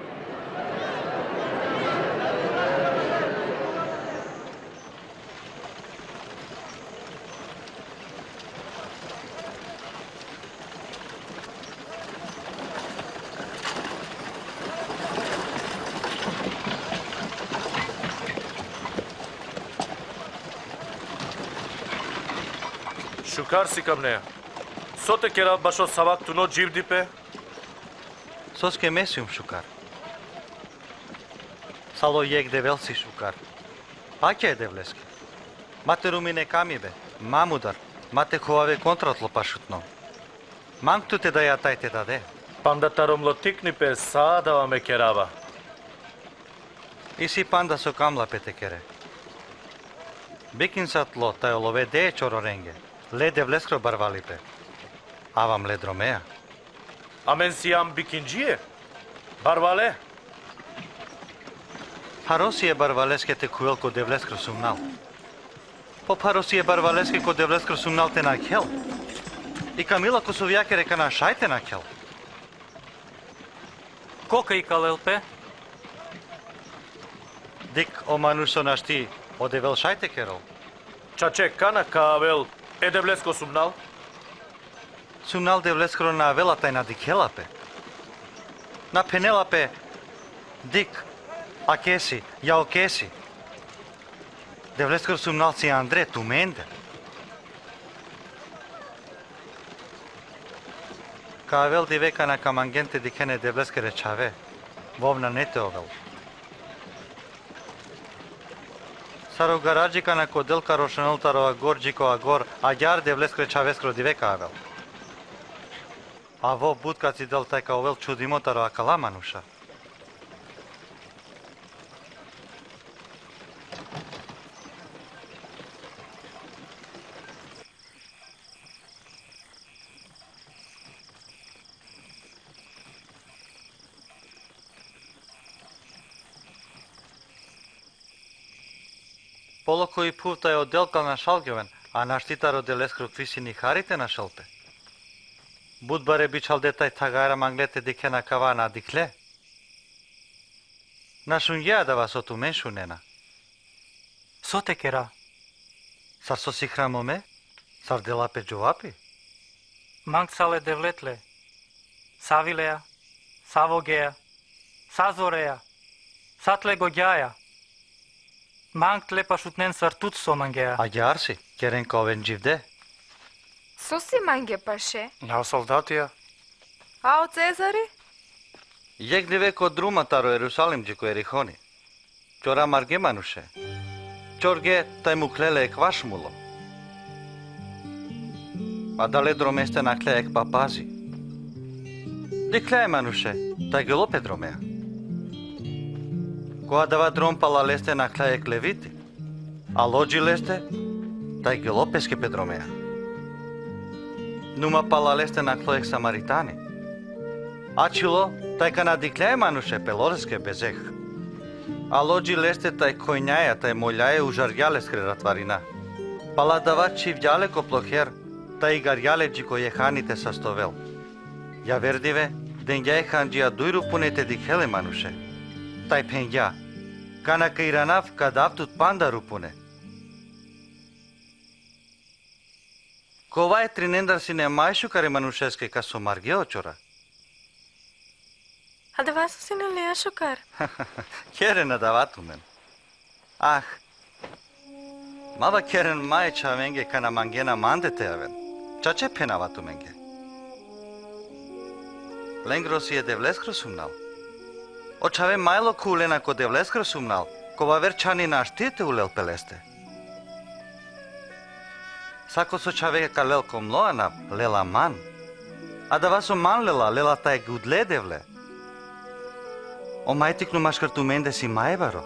Шукар си към нея. Соте кера башо савак туно джив дипе? Soske mesium šukar. Salo jek develsi šukar. Ake devleski. Mate rumine kamibe, mamudar, mate hovave kontratlo pašutno. Mang tu te da ja taj te dade. Panda taromlo tiknipe sadava me kerava. Isi panda so kamla pete kere. Bikin satlo taj olove de čororenge. Le devleskro barvalipe. Avam le dromea. Amen siyam bikinjiye. Barvale. Parosije barvaleske te kuelko devleskro sumnal. Po parosije barvaleske ko devleskro sumnal te na kel. I Kamila ko suvjake reka na šajte na kel. Koka i kalelpe? Dik o manuso našti o devel šajte kerol. Čače kana kavel e devlesko sumnal? Sumnal devleskro na vela taj na dikelape. Na penelape dik a kesi, ja o kesi. Devleskro sumnal si Andre tu mende. Kavel diveka na kamangente dikene devleskere čave. Vovna nete ovel. Saro garađika na kodelka rošanultarova gorđiko agor, a jar devleskre čaveskro diveka avel. A vo budka si del taj kao vel čudimotaro akala manuša. Poloko i puta je odelkal na šalgjoven, a naštitaro deleskro kvisini harite na šalpe. Budbare bičal detaj tagara manglete dike na kavana dikle. Našun ja da vas otu menšu nena. Sote kera? Sar so si hramome? Sar delape džovapi? Mang sale devletle. Savileja, Savogeja, Sazoreja, Satle gogjaja. Mang tle pašutnen sar tut somangeja. A jarsi, keren koven dživde. Соси манге паше. На солдатија. A o Cezari? Jegli ko druma taro Jerusalim džiku erihoni. Čora marge manuše. Čorge taj mu klele ek vašmulo. A dale dromeste nakle ek papazi. Dikle manuše, taj gelope dromea. Ko adava drom pala leste nakle ek leviti. A lođi leste, taj gelopeske pedromea. Numa pala leste naklo ek samaritani. Acilo, taj kana dikle manuše peloreske bezeh. A lođi leste taj kojnjaja, taj moljaje u žarjale skre ratvarina. Pala dava čivjale ko ploher, taj garjale džiko jehanite sa stovel. Ja verdive, denja jehanđija dujru punete dikhele manuše. Taj penja, kana kairanav kadavtut panda rupune. Kova je trinendar sine majšu kare manušeske kaso marge očora. A da vas sine lija šukar? Kjeren adavatu men. Ah, mava kjeren majča venge kana mangena mandete aven. Čače penavatu menge. Lengro si je devleskro sumnal. Očave majlo kulena ko devleskro sumnal, kova verčani naštite ulel peleste. Sako so čave kalel komloana lela man. A da vaso man lela lela taj gudle devle. O majtiknu maškartu mende si majbaro.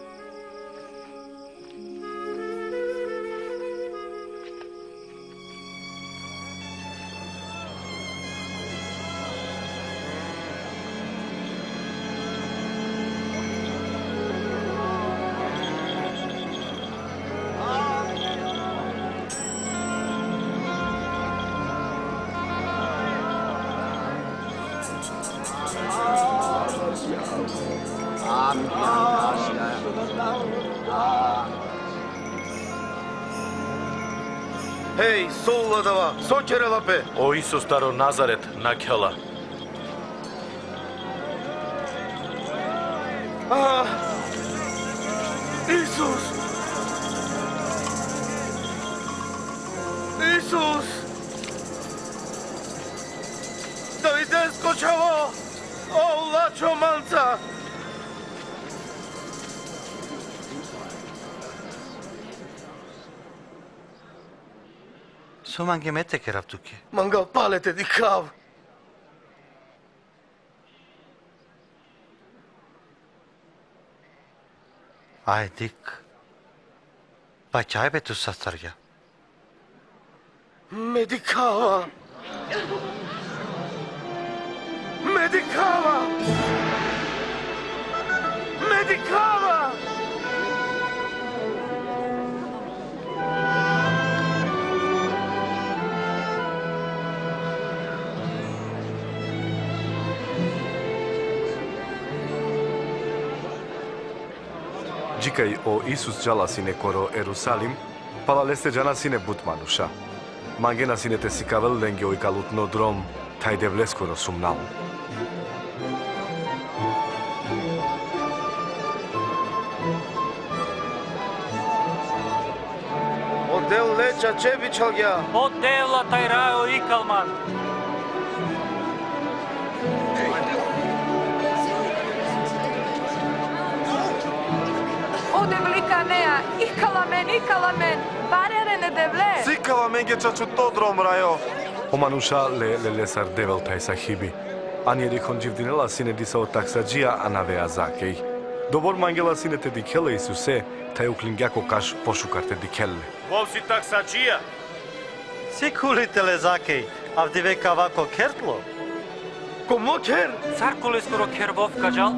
Hej, souladava, sočerelape! O Isus staro Nazaret nakjela. Ah! Isus! Isus! Davidensko čavo! O, lačo manca! So mange mete kerav tuke. Mangal palete di kav. Aj dik. Pa čaj be tu sastarja. Medikava! Medikava! Medikava! Džikaj o Isus džala sine koro Jerusalim, pala leste džana sine but manuša. Mangena sine te sikavel lengi oj kalutno drom, taj devles koro sumnal. Odel leča čebičalja. Odela taj rajo ikalman. Devlikanea, ikalamen, ikalamen, barerene devle. Sikala menge čaču to drom rajo. O manuša le le lesar devel taj sahibi. Ani je dikon dživdinela sine disa o taksađija anavea zakej. Dobor mangela sine te dikele Isuse, taj uklingjako kaš pošukar te dikelle. Vov si taksađija? Si kulitele zakej, avdive kavako kertlo? Komo ker? Sarkole skoro kervov kađal?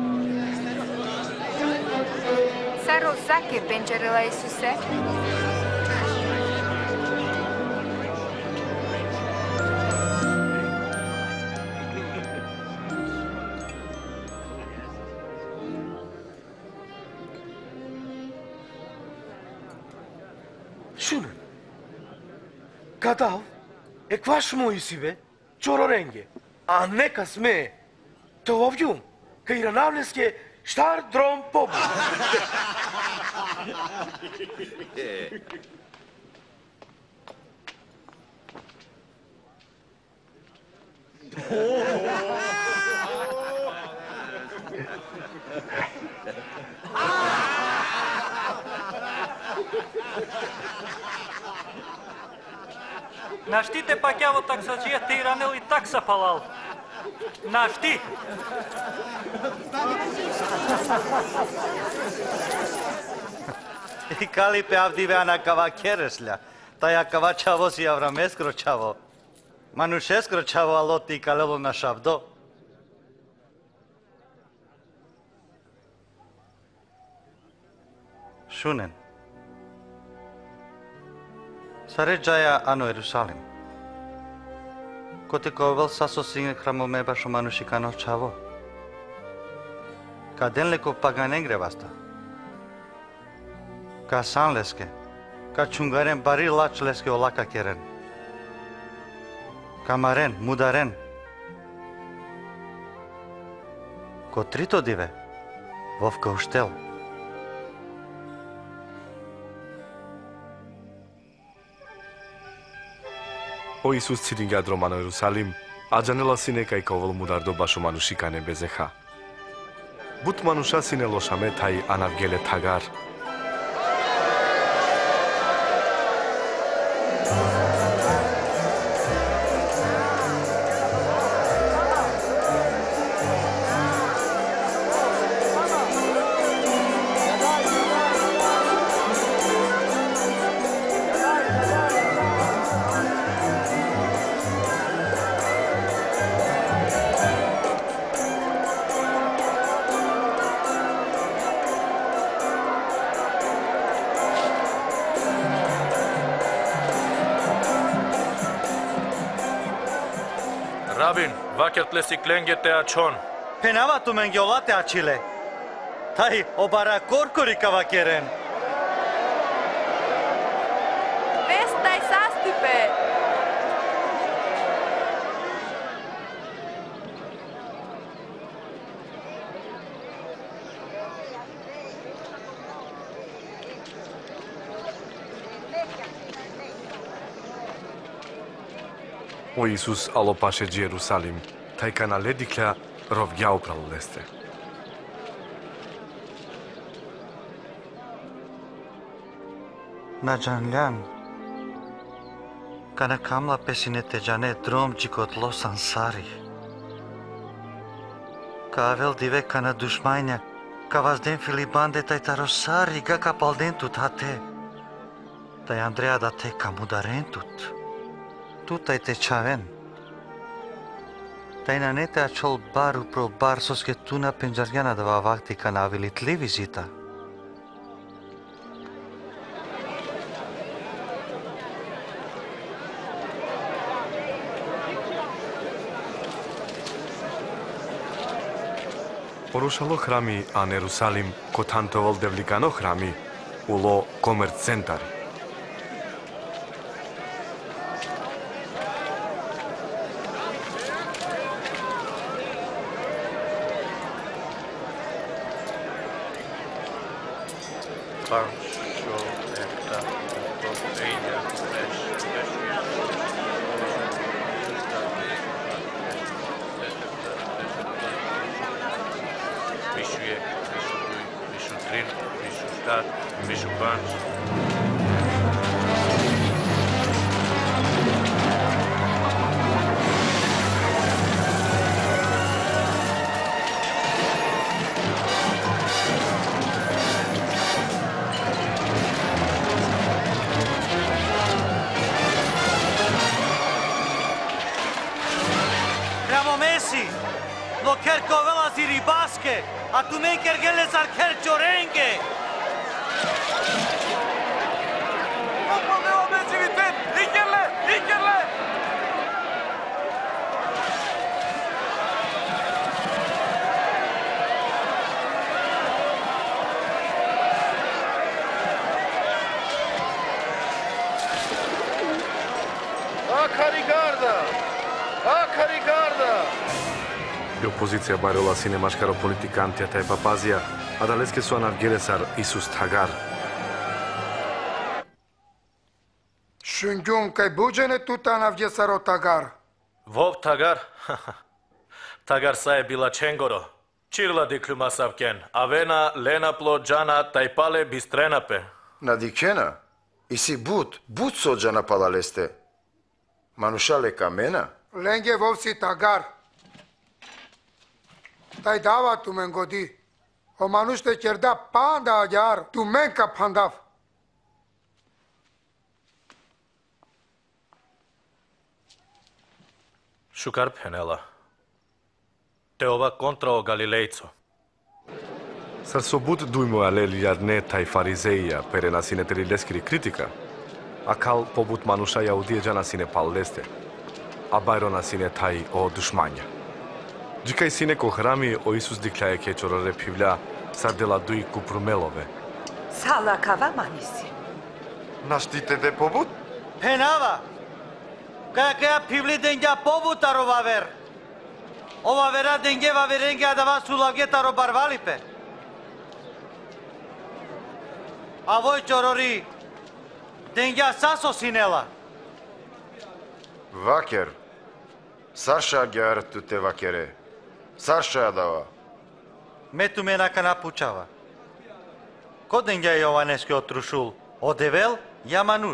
Saro zake pencerela Isuse. Şunun. Kadav, ekvaş mu isive, čororenge, a neka sme, to ovdjum, kaj ranavljeske štar drom pobu. Нашти те пакяво таксаджията и ранел и такса палал. Нашти! И кали пе авдивеана кава кересля, тая кава чаво си аврамескро чаво. Манушескро чаво алоти и калело на шавдо. Шунен. Сареджая ано Иерусалим. Коте ковел сасо синге храмоме башо манушикано чаво. Каден леко паганенгре васта. Ka sanleske, ka chungaren bari lachleske olaka keren. Kamaren, mudaren. Ko trito dive, vovka uštel. O Isus cidingad Romano Ierusalim, ajanela sine kai kovol mudardo basho manushikane bezeha. But manusha sine loshame tai anavgele tagar. Rabin, vakert klengete achon. Penava tu mengiolate acile. Tai obara korkori kava keren. Vestaj sastipe! O Isus alopaše de Ierusalim, tai canale diclea rovgheau praluleste. Na janlian. Kana kamla pesine te jane drom jikot lo sansari. Ka avel dive kana dushmania, ka vazden filibande tai tarosari ga kapaldentut hate. Tai Andrea da te kamudarentut. Tu tai te chaven. Tai nanete acel baru pro bar sos che tu na penjariana dava vakti kana avilit li vizita. Porušalo hrami a Jerusalim kotantovol devlikano hrami ulo komerc centari. Lo kerko vela ziri baske, a tu men kergele zar kercho renge. Kako veo mezivitet, ikerle, ikerle! Akarigarda! Akarigarda! E opoziția barola sine mașcaro politicantia tai papazia, adalesche su anavgelesar Isus tagar. Shungyun kai bujene tuta anavgesaro tagar. Vov tagar? Tagar sae bila čengoro. Чирла диклюма савкен, авена, лена плоджана, тайпале бистренапе. Надикена, иси бут, бут соджана палалесте. Манушале камена? Ленге вовси тагар. Тай дава ту мен годи. O manuşte kerda panda agar, tu menka pandav. Šukar penela. Te ova kontra o Galilejco. Sar sobut dujmo alel jarne taj farizeja, pere nasine terileskiri kritika, a kal pobut manusha jaudije nasine palleste, a bajro nasine taj o dušmanja. Džikaj sine ko hrami o Isus diklaje kečorore pivlja, sar dela duj kuprumelove. Sala kava manisi. Naštite de pobut? Penava! Kaja kaja pivli dengja pobutaro vaver. Ova vera dengeva verengja da vas ulavgetaro barvalipe. A voi čorori dengja saso sinela. Vaker. Saša gyar tu te vakere. Saša dava. Metu mena kana pučava. Ko dengja Jovaneski otrušul? Odevel ja manuš.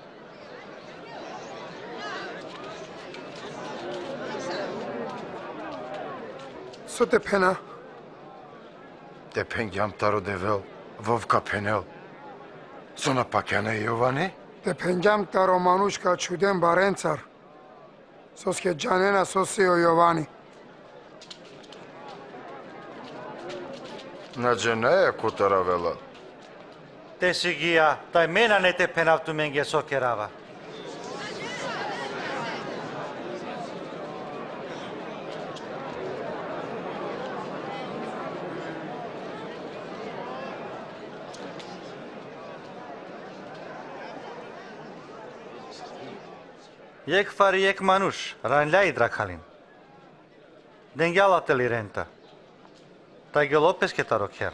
Co te pena? Te pengyam taro devel, vovka penel. Sona pakjane Jovane? Te penjam ta romanuška čuden barencar. Soske džanena sosio Jovani. Na dženeja kutara vela. Te sigija, taj mena ne te penav tu menge sokerava. Jek fari jek manuš, ranljaj drakhalin. Dengjala teli renta. Taj gelopeske tarokher.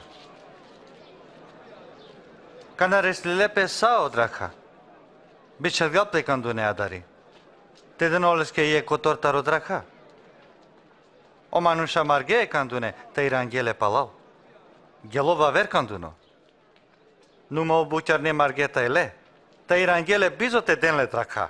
Kana reslilepe sao drakha. Bichel galpe kandune adari. Te denoleske je kotor taro drakha. O manusha marge kandune, te irangele palal. Gelova ver kanduno. Numa obućarne margeta ile. Te irangele bizote denle drakha.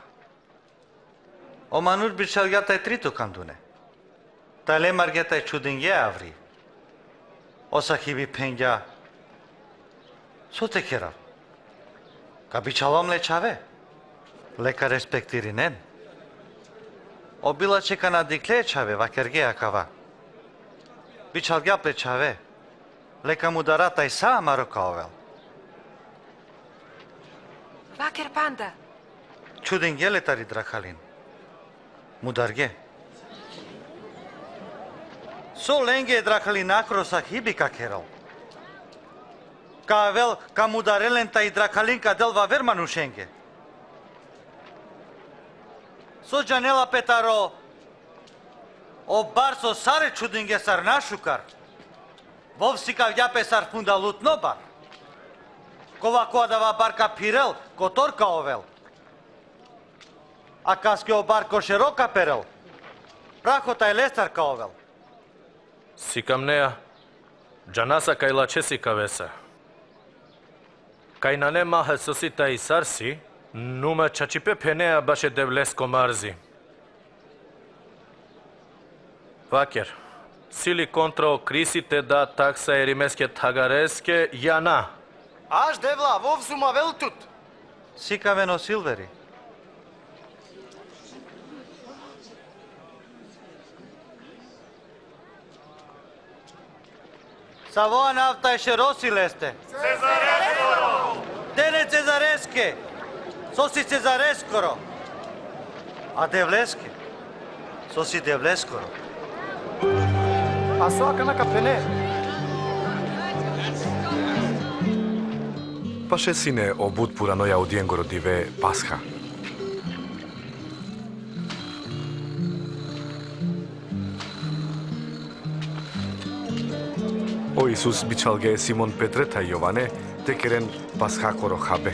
O manush bichel tritu kandune. Tale margeta čudinje avri. O sahibi pengja. Sote kerav. Ka bichalam le čave. Leka respektirinen. O bila čeka na dikle čave vakerge akava. Bichal gaple čave. Leka mudarata i sa marokaovel. Vaker panda. Čudinje le tari drakhalin. Mudarge. So lenge drakali nakro sahibi kakeral. Ka vel ka mudarelen ta i drakalinka delva ver manušenge. So janela petaro o barso sare čudinge sar našukar. Vovsika vjape sar fundalut nobar. Kova kodava barka pirel kotorka ovel. A kaske o barko široka perel. Prahota je lesar kaovel. Sikam nea, džanasa kaj lačesi kavesa. Kaj na nema hesosita i sarsi, numa čačipe penea baše devlesko marzi. Vaker, sili kontra o krisite da taksa erimeske tagareske jana. Aš devla, vov suma veltut. Sikaveno silveri. Savoa nafta še rosileste. Cezareskoro! Dene cezareske. Sosi cezareskoro. A devleske. Sosi devleskoro. A soaka na kapene. Paše sine o bud purano jaudijengoro dive pasha. O Isus bičalge Simon Petreta i Jovane, te keren paskakoro habe.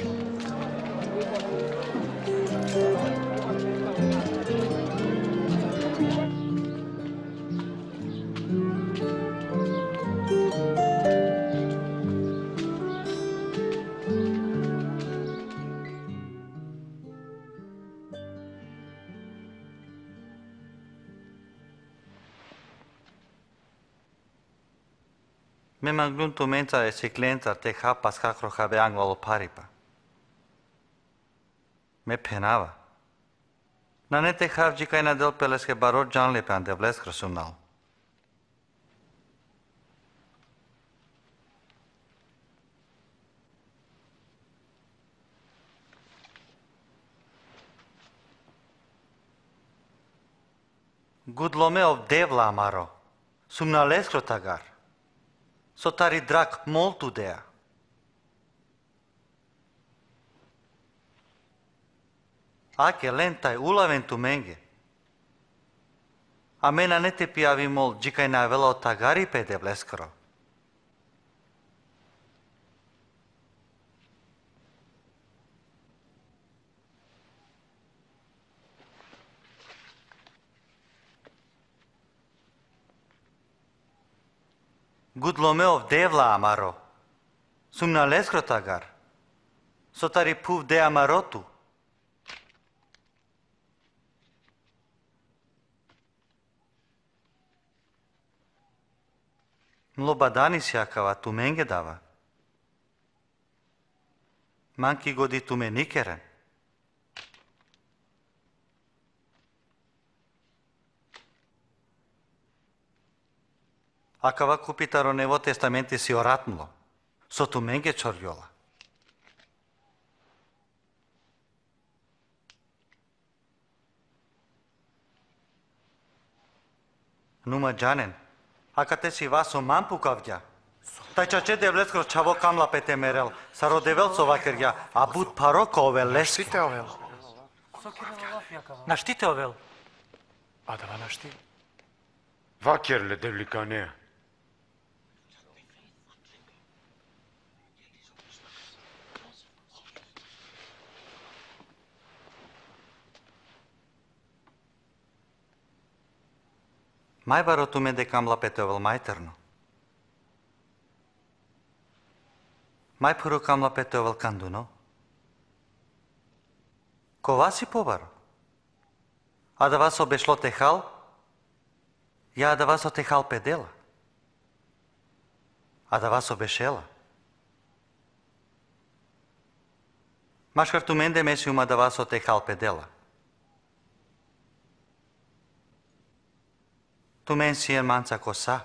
Me manglun tu mența e ciclența te hapa scacro have angolo paripa. Me penava. Na ne te havji kai na del peleske barot janle pe andevles crăsumnal. Gudlomeo devla amaro. Sumnaleskro tagar. Sotari drak moltu dea. Ake lentai ulaventu menge. Amena ne te piavi mol džikaj navela o tagari pe devleskro. Gudlomeov devla amaro. Sumnaleskro tagar. Sotari puv de amarotu. Mlobadani siakava tu menge dava. Manki godi tu me nikeren. Acava cupitaro Nevo Testamenti si oratmlo. So tu menge cioriola. Numa janen. Acate si vaso mampu kavdja. Tai čače devleskro čavo kamla pete merel. Saro devel sovakerja. Abut paroko ovel leski. Naštite ovel. Naštite ovel. A da va našti? Vakerle devlikanea. Mai varo tu me de cam la petevel mai terno. Mai puru cam la petevel canduno. Kova si povaro? A da vas obešlo tehal? Ja da vas o tehal pedela. A da vas obešela? Maškar tu mende mesiuma da vas o tehal pedela. Tu men sien manța cosa.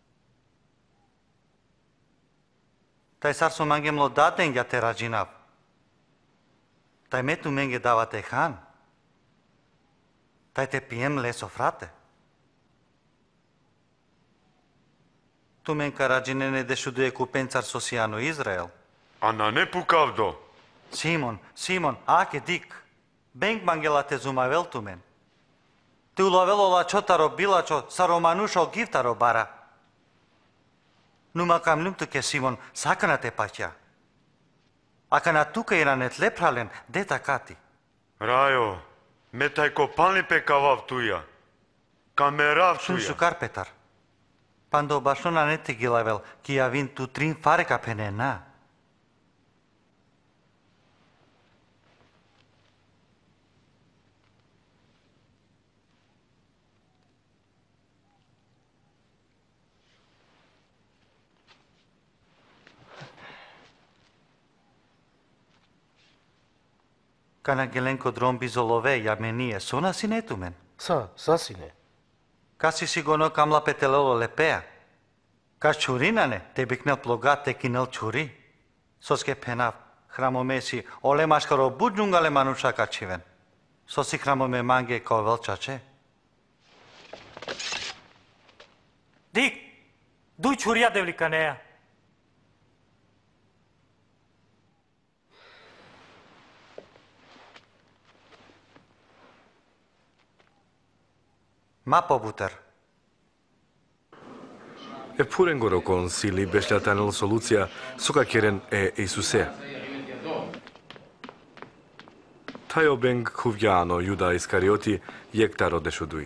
Tai sar su mangem lo daten ja te raginav. Tai me tu menge dava te han. Tai te piem leso frate. Tu men ca raginene de šuduje cu pencar sosianu Izrael. Ana ne pukavdo. Simon, Simon, ake dik. Benk mangela te zumavel tu men. Te ulovelo la čotaro bilačo sa romanušo giftaro bara. Numa cam lumtu ke Simon sakana te paća. Akana tuka iranet lepralen deta kati. Rajo, metaj kopalni pe kavav tuja. Kamerav tuja. Sun sukar petar. Pando bašona ne te gilavel ki ja vin tu trin fareka pene na. Kana gelenko dron bizolove ja menije, sona si netumen. Sa, sa sine. Kasi si gono cam la petelelo lepea. Ka čurinane, te biknel plogat te kinel čuri. Soske penav, hramomesi, ole maškaro budžungale manuša kačiven. Sosi hramome mange kao velčače. Dik, duj čurija devlikaneja. Ma pobuter. E purengoro con sili beșleatanel soluția suka keren e Iisuse. Tajo beng huvjano Juda Iskarioti jektaro dešudui.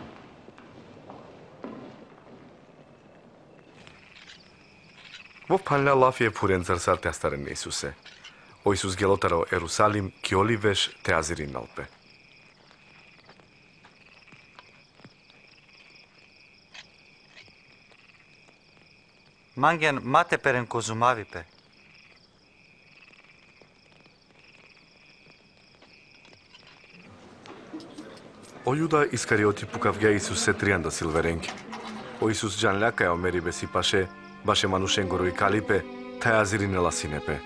Vov panlea lafie purențar sar te astaren Iisuse. O Iisus gelotaro Jerusalim ki oliveș te azirin nalpe. Mangen mate peren kozumavipe. O Iuda Iscarioti pukavgea Iisuse trianda silverenki. O Iisus janleaka o meribe si pașe, bașe manușengorui calipe, taia zirinela sinepe.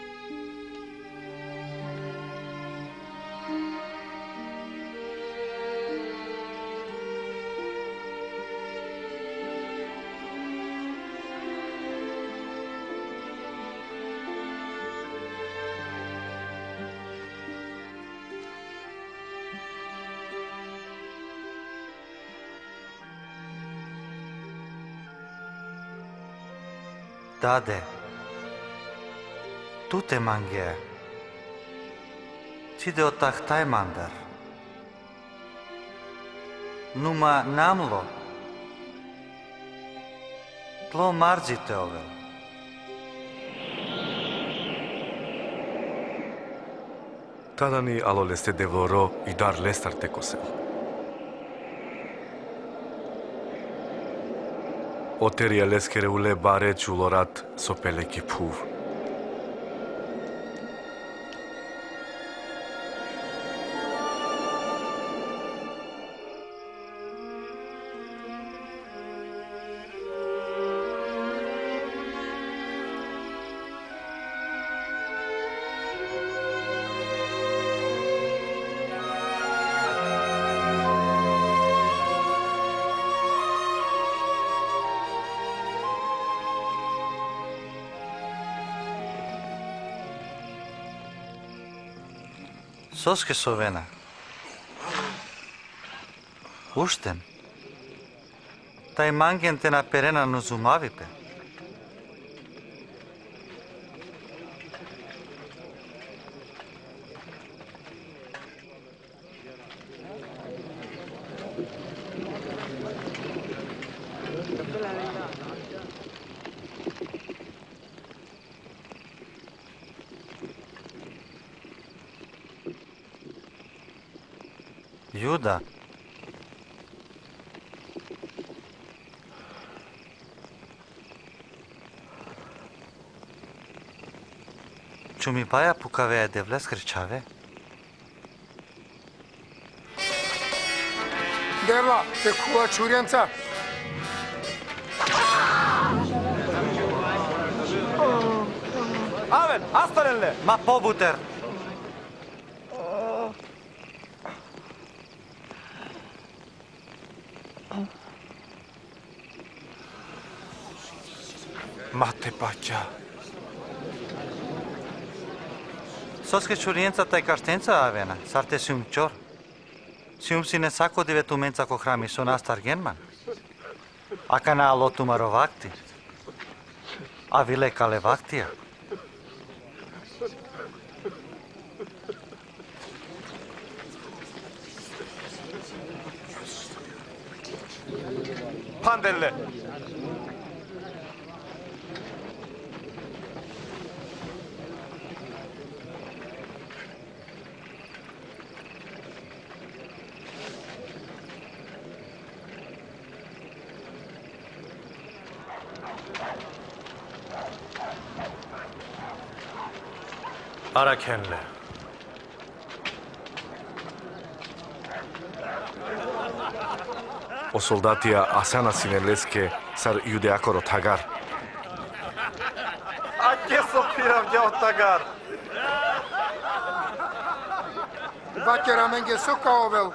Dade, tu te manghe. Ci de o tahtai mandar. Numa namlo. Tlo marzite ovel. Tadani alo leste devoro i dar lestar te kosel. Oteria leskere ule bare ciulorat sopele kipuv. Soske sovena. Ušten. Taj mangen te na perena no zumavipe. Iuda. Čumi paja pukave devles krčave? Deva, te kuva čurjenca. Aven, astanenle! Ma pobuter! Mate paća. Soske čurijenca taj kaštenca avena, sarte si um čor. Si um si ne sako devetumenca ko hrami so nastar genman. Aka na alotu marovakti. A vile kale vaktija. Pandelle! Arakenle. O soldatija Asana Sineleske sar Judeakoro Tagar. A gdje so piravdja od tagar? Bakera menge suka ovel.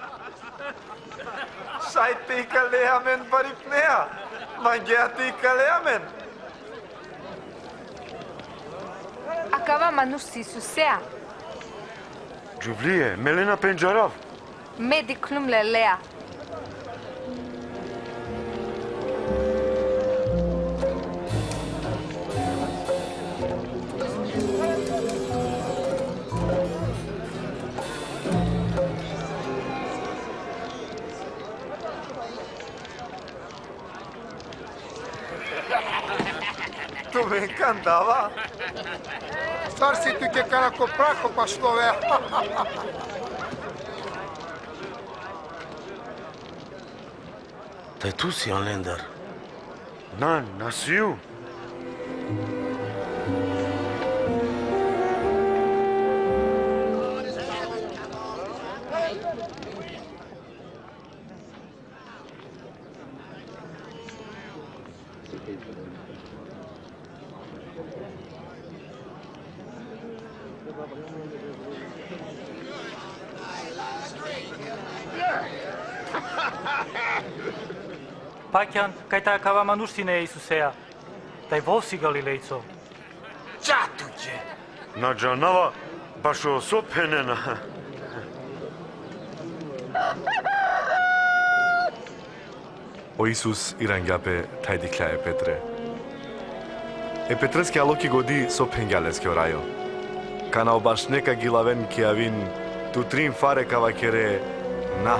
Šaj ti kaleamen baripnea. Mangea ti kaleamen. Acaba manuș Iisusea. Giuvlie, Melena Penjarav. Medic numle Lea. Tu me encantava. Star si tu che cara co praco pa šlove. Taj tu si, Alendar. Nan, nasiu. Paćan, kaj ta kava manuštine Isusea? Taj vovsi Galilejco. Čatuće! Nađanava, baš osopenena. O Isus irangape tajdiklaje Petre. E Petreske aloki godi sopengaleske orajo. Kana obaš neka gilaven kiavin tu trim fare kavakere na.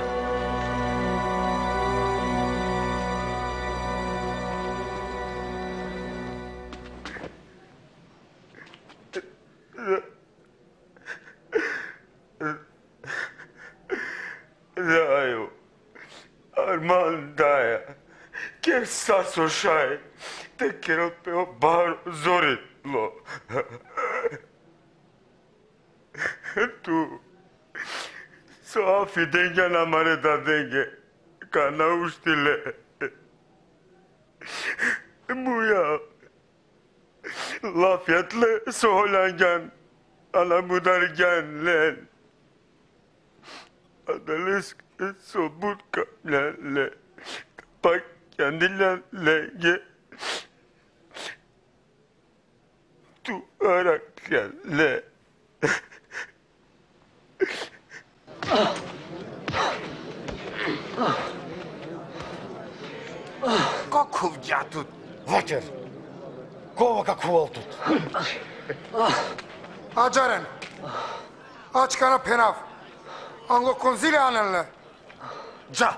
Daju, Armandaja, kjer sasošaj, te kjer odpeo bar zoritlo. Tu, so afi denga namare da denge, ka nauštile. Muja, lafjatle soholangan, ala mudargan len. Adalesk sobutka le pak yandilan lege tu arakyan le. Каков я тут? Вечер. Кого какого тут? Acaren. Aç kana penav. Ango konzili ananle. Già.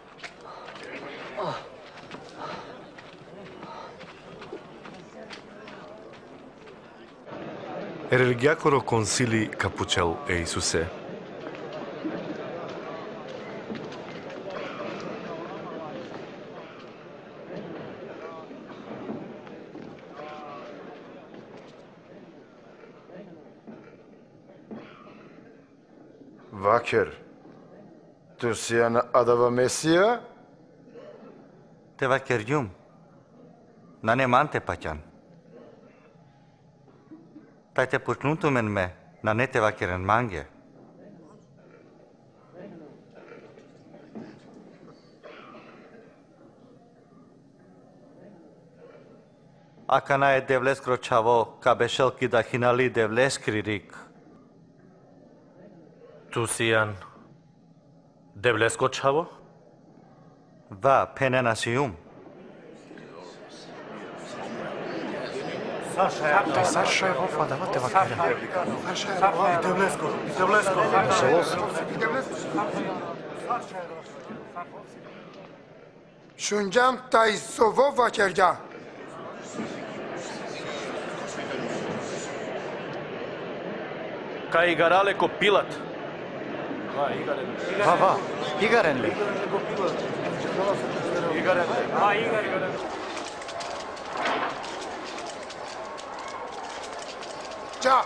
Religiacoro consili capucel e Isuse. Vaker, tu si an adava Mesia? Te vakerjum. Nane mante Paćan. Tai te putnuntumen me, nane te vakeren mange. Akana e devleskro čavo, ka bešelki da hinali devleskri rik. Tu si an devlesko čavo? Va, penena sium. Taj Saša je vofa, davate vakere. Saša je vofa, Devlesko, Devlesko. Shunjam taj sovo vakerga. Kaj igarale ko Pilat. Va, va, Igarenli. A, Igor, Igor. Ca.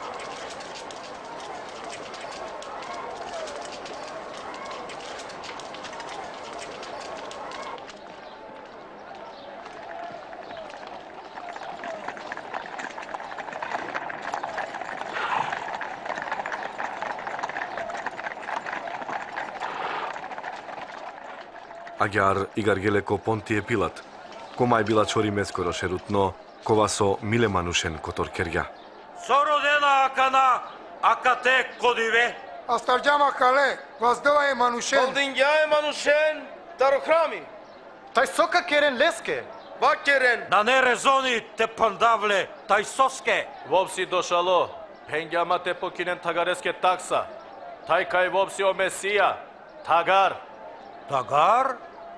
Agyar igargele ko Pontie Pilat. Komaj bila čori meskoro šerutno, kovaso mile manušen kotor kerja. Sorodena akana, akate kodive. Astarjama kale, vazdova je manushen. Oldingja je manushen, tarohrami. Taj soka keren leske. Vakeren. Na ne rezoni te pandavle, taj soske. Vopsi došalo, pengjama te pokinen tagareske taksa. Taj kaj vopsi o Mesija, tagar. Tagar?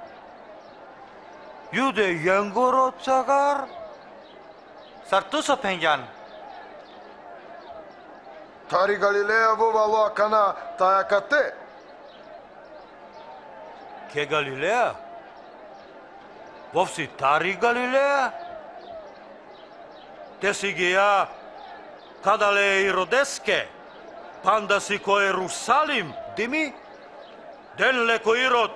Jude jengoro tagar? Sartuso penjan. Tari Galilea vovalo akana tajakate. Ke Galilea? Vopsi tari Galilea? Te si gija kadale i rodeske, panda si ko Jerusalim, dimi? Den leko Irod.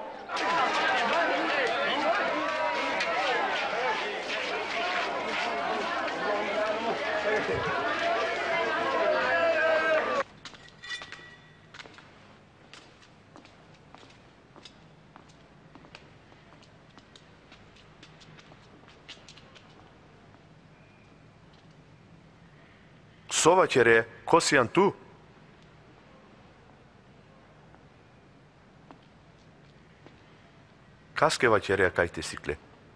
Sova kere, kosijan tu? Kaskeva kere kajte sikle.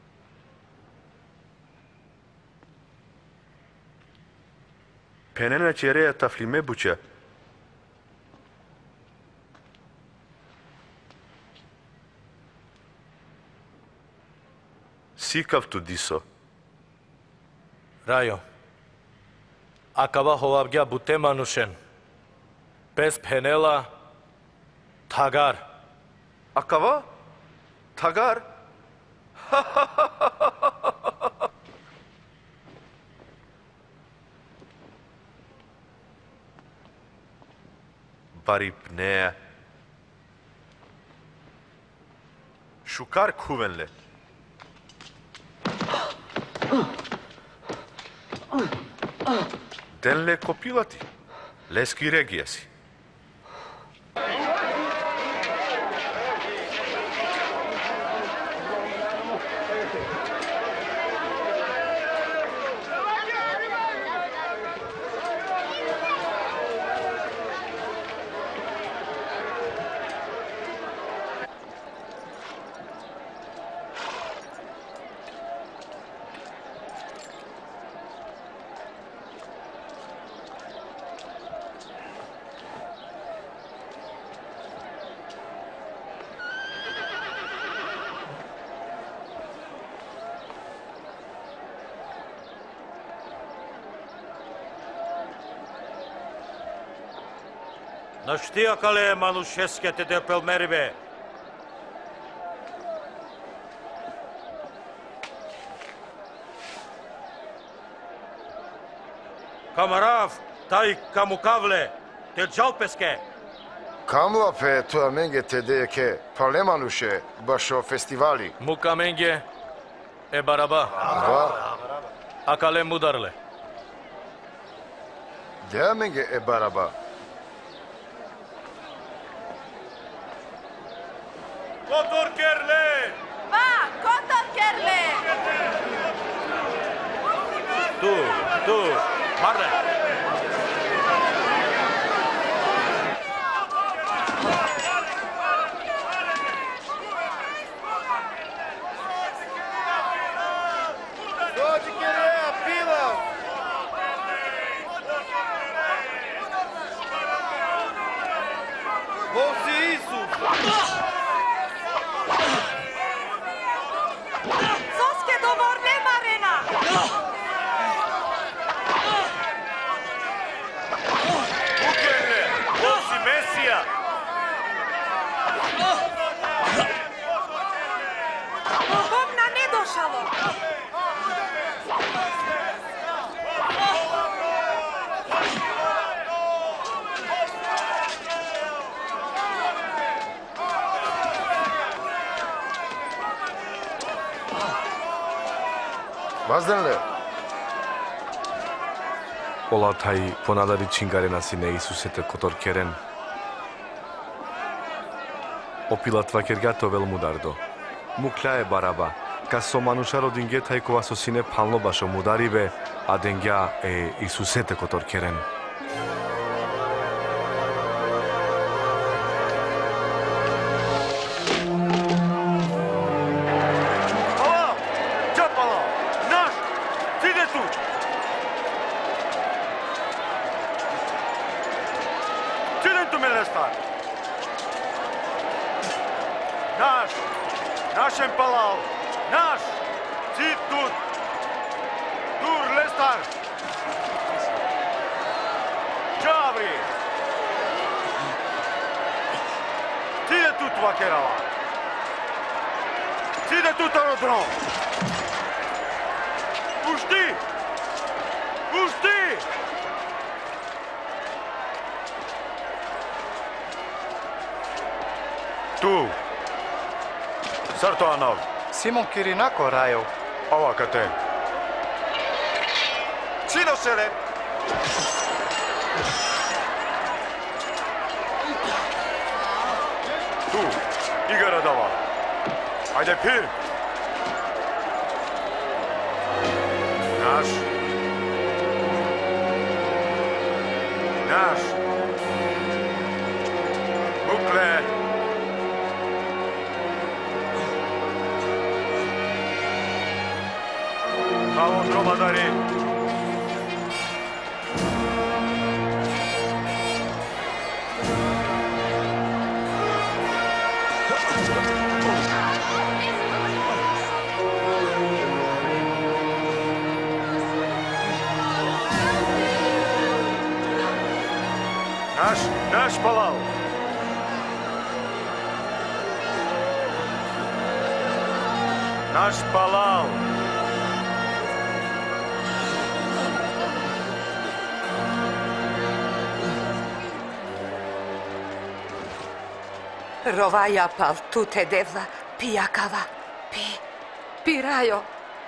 Penena kere taflime buče. Sikav tu diso. Rajo, akava hovavgja bute manushen. Bez penela, tagar. Akava? Tagar? Bari pnea. Shukar kuvenle. Denle kopilati. Leski regijasi. Na știa cale manușesche te de pel merive. Camarav, tai camukavle, te jalpeske. Kamla pe tu amenge te de ke parlemanushe basho festivali. Mukamenge e baraba. Va? Akale mudarle. De amenge e baraba. Kotor kerle! Va, kotor kerle! Tu, tu, marle! Dođi kereja, pila! Bog si Isus! Soske dobar ne marena! Ukerle, Bog si Mesija! Bog na ne došalo! Bazdenle. Ola tai ponadari čingarena sine Isusete kotor keren. Opilat vakergato vel mudardo. Muklae baraba. Kaso manusharo dinge tai kovaso sine panlo basho mudaribe adengya e Isusete kotor keren. Naš! Našem palal! Naš! Cid tut! Dur lestar! Džavri! Cide tut vakerala! Cide tut aerodrom! Pušti! Pušti! Tu! Sarto Anov. Simon Kirinako, Rajo. Ova katen. Sino sele. Tu, Igara dava. Ajde pir. Naš. Naš. Bukle. Bravo, dromadari. Naš, naš palal. Naš palal. Rovaja pal tute devla, pijakava, pi, pirajo.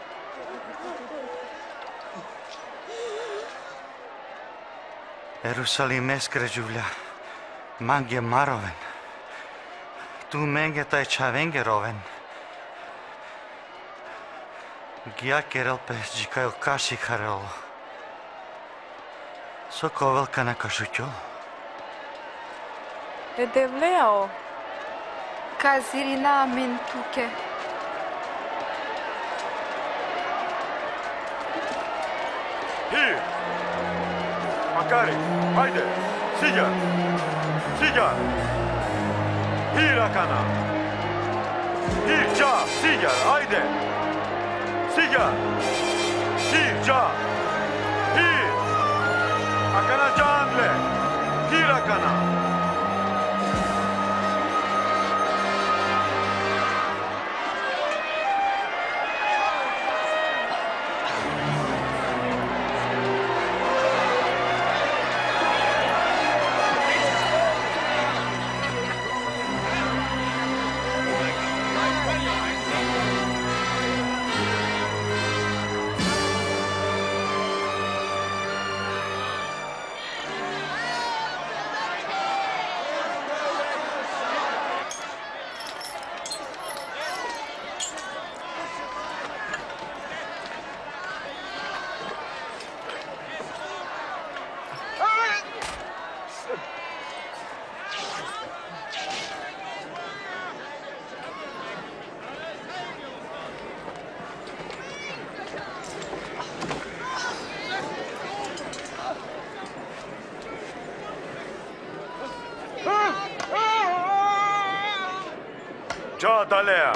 Jerusalim eskre Giulia, mangie maroven. Tu menge tai chavenge roven. Gia kerel pe jikail kashi karelo. Soko velkana kashucho. E devleo. Kazirina mentuke. Hi! Makari, hajde, siga! Siga! Hirakana! Hi, ja, siga, hajde! Siga! Hi, ja! Hi! Akana janle! Hirakana! Già da lea!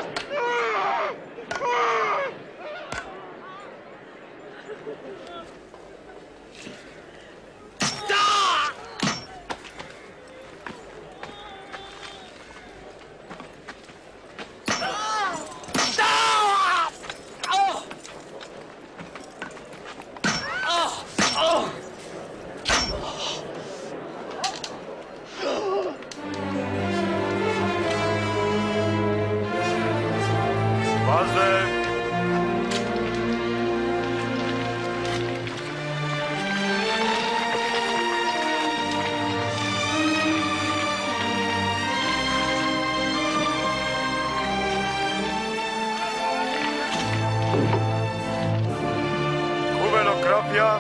Kuvenografia.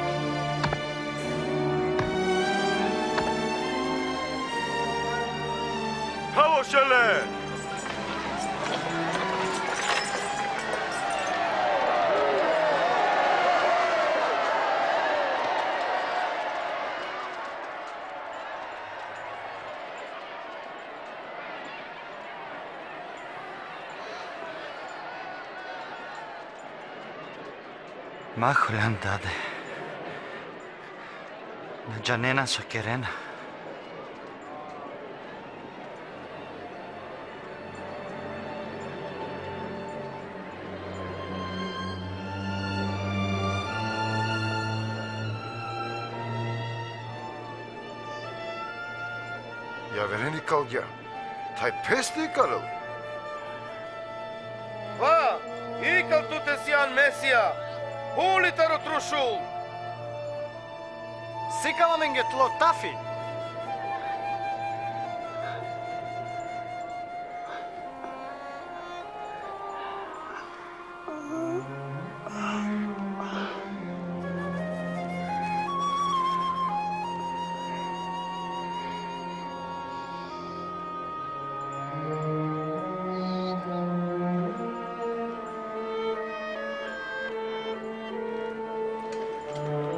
Havošele! Mahulan dade. Janena sokerena. Ja vereni kalgya. Tai pesti karıl. Va, ikal tu te sian Mesija. Hulitaro trušul. Sikala menge tlo tafi.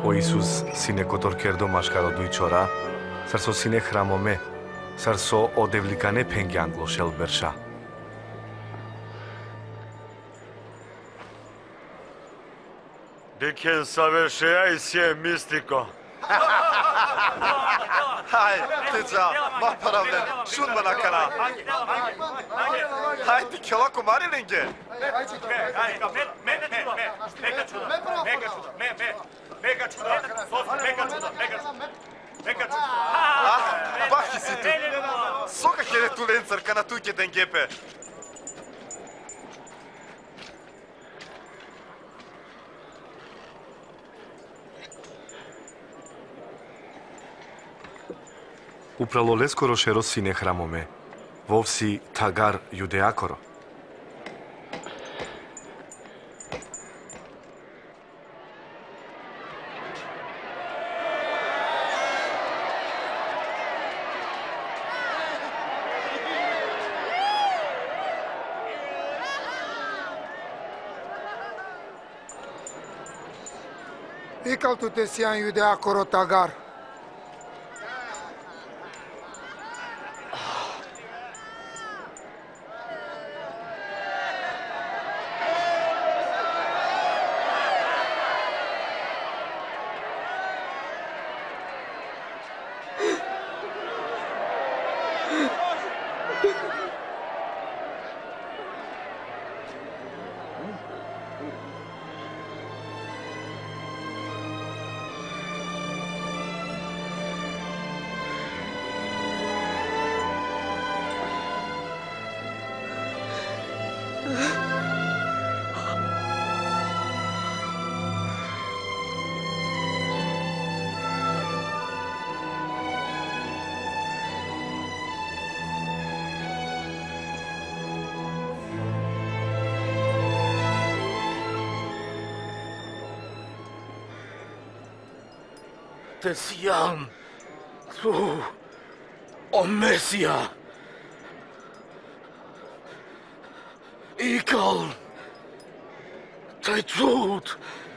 O Isus, sine kotorkerdo mashkaro duichora, sarso sine hramome, sarso o devlikane pengi anglo shel bersha. De quien saberseais e místico. Hai, teca, ma problem, shun mana kana. Hai, ti kela kumari lenge. Ah, bahi si tu. Soka kere tu lencer kana tu ke dengepe. Upravo leskoro šero sine hramome, vovsi tagar judeakoro. Ikal tu te sian judeakoro tagar. Te siam tu, o Mesia. Ikal, taj trud,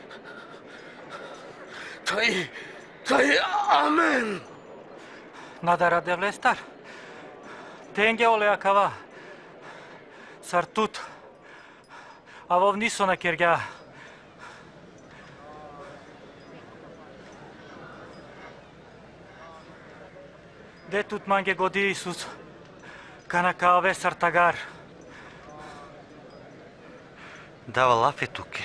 taj, taj amen. Nadara devlestar, tenge ole akava, sartut, avov niso na kirga. De tut mange godi Isus, kana kave sartagar. Dava lafe tuke.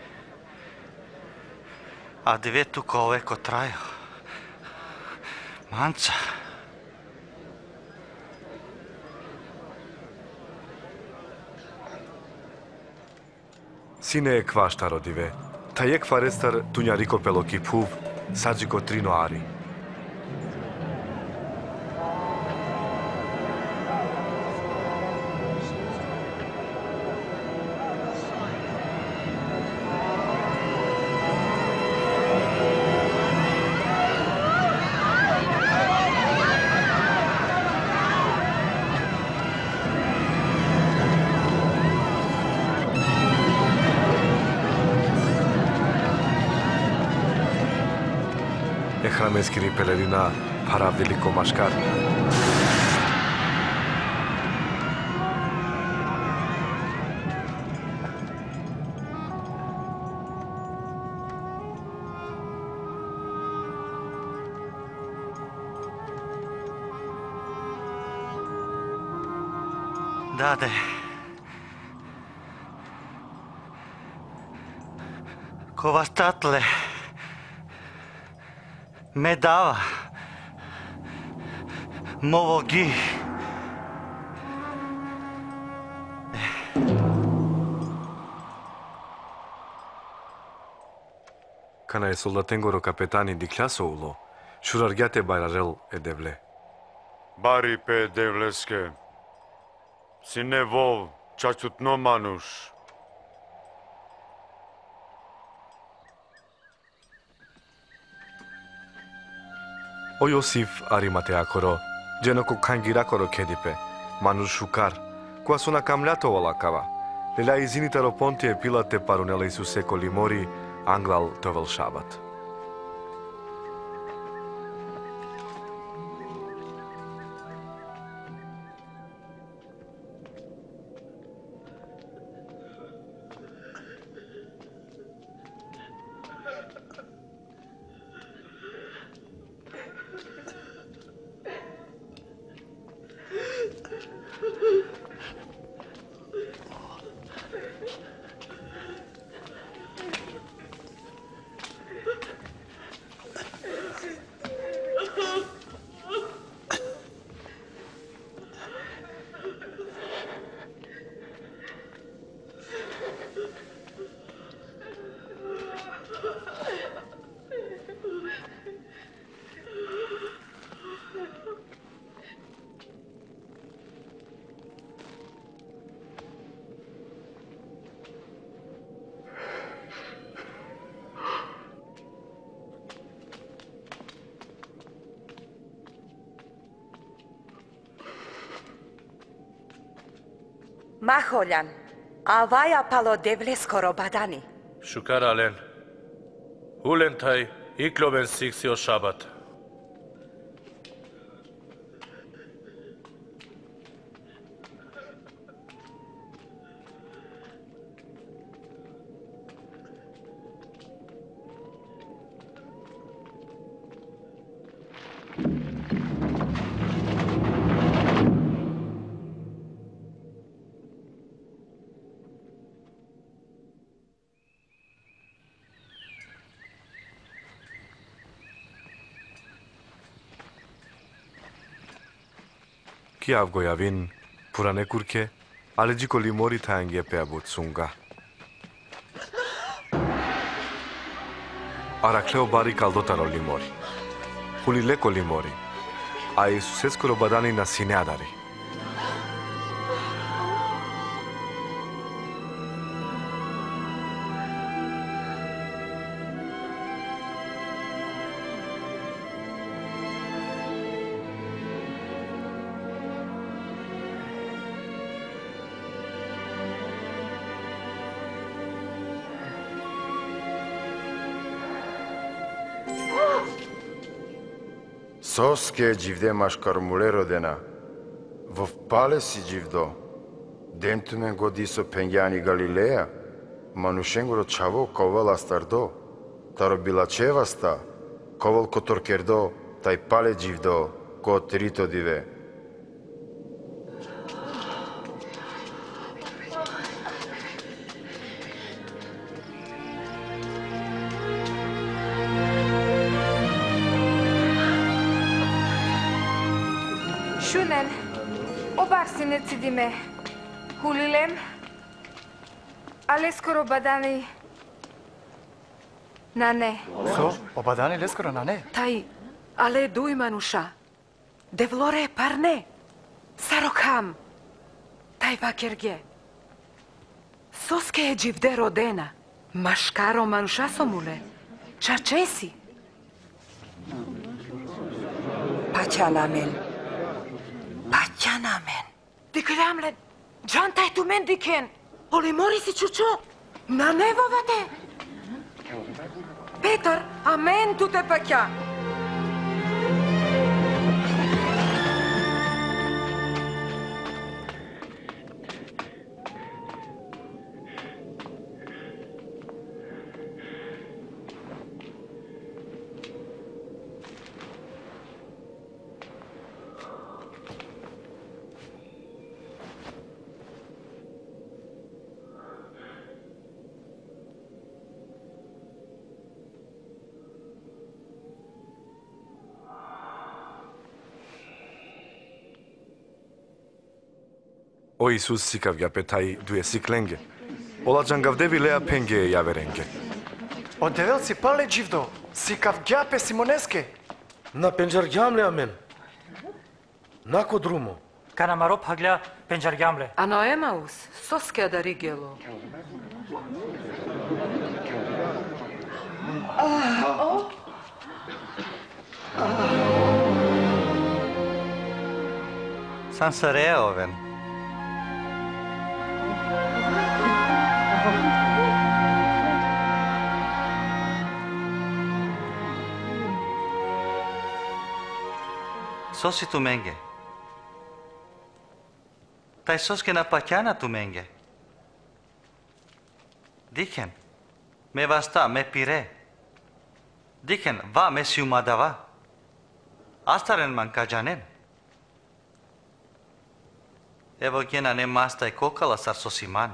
A dve tuko oveko trajo. Manca. Sine e kvaštaro dive, ta je kvarestar tunja riko peloki puv, sađiko trino ari. Hramenskiri pelerina paravdiliko maškar. Dade. Kovastatle. Me dava. Movogi. Kana je soldatengoro kapetani di klasoulo, šurargiate bairarel e devle. Bari pe devleske, sine vov, čačut no manuš. O Iosif Arimateakoro, genoko kangirakoro kedipe, manus shukar, qua sona camleato olakava, lelea izinitaro pontie pilate parunele Iisuse colimori, anglal tovel shabat. Maholjan, avaja palo devleskoro badani. Shukar alen. Hulentaj ikloven siksio shabat. Ki avgoyavin, purane kurke, alegiko limori tangie pe abutsunga. Arakleo bari kaldotaro limori. Hulileko limori. A Isuseskoro badani na sineadari. Соске дживде машкармуле родена. В пале си дживдо. Демтумен годисо пенгяни Галилея. Манушенгуро чаво ковал астардо. Таро билачеваста. Ковал которкердо. Тай пале дживдо. Ко трито диве. Šunen, obak si ne cidime. Hulilem, ale skoro badani na ne. So, obadani le skoro na ne. Tai, ale duj manusha. Devlore parne. Sarokam. Tai vakerge. Soske je jivde rodena. Maškaro manusha somule. Čarčesi. Paćanamen. Paćanamen. Dikramlen. Džantaj tu men diken. Oli mori si čučo. Na nevovate. Petar, amen tu te paća. O Isus sikavja petai duje siklenge. Ola džangavdevi lea penge javerenge. O devel si pale дживдо. Si kavgjape Simoneske. Na penjargyamle amen. Nako drumo. Kana marop hagля penjargyamle. Ano Emaus, soske da rigelo. San sarea oven. Sosi tu menge. Tai soske na paćana tu menge. Diken, me vasta, me pire. Diken, va me siumadava. Astaren man kajanen. Evo gena ne masta e kokala sar sosiman.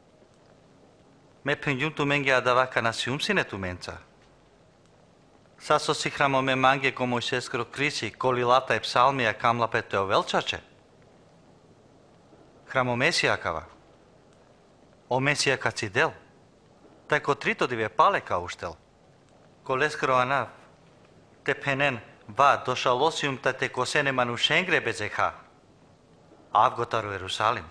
Me penjum tu menge adava kanasium sine tu menca. Sa sosi hramo me mange ko Mojseskoro krisi, kolilata e psalmija kamla pe teo velčače. Hramo mesija kava. O mesija kacidel. Taj ko trito dive pale ka uštel. Ko leskoro anav. Te penen va došalosium ta te kosene manušengre bezeha. Avgotaru Jerusalim.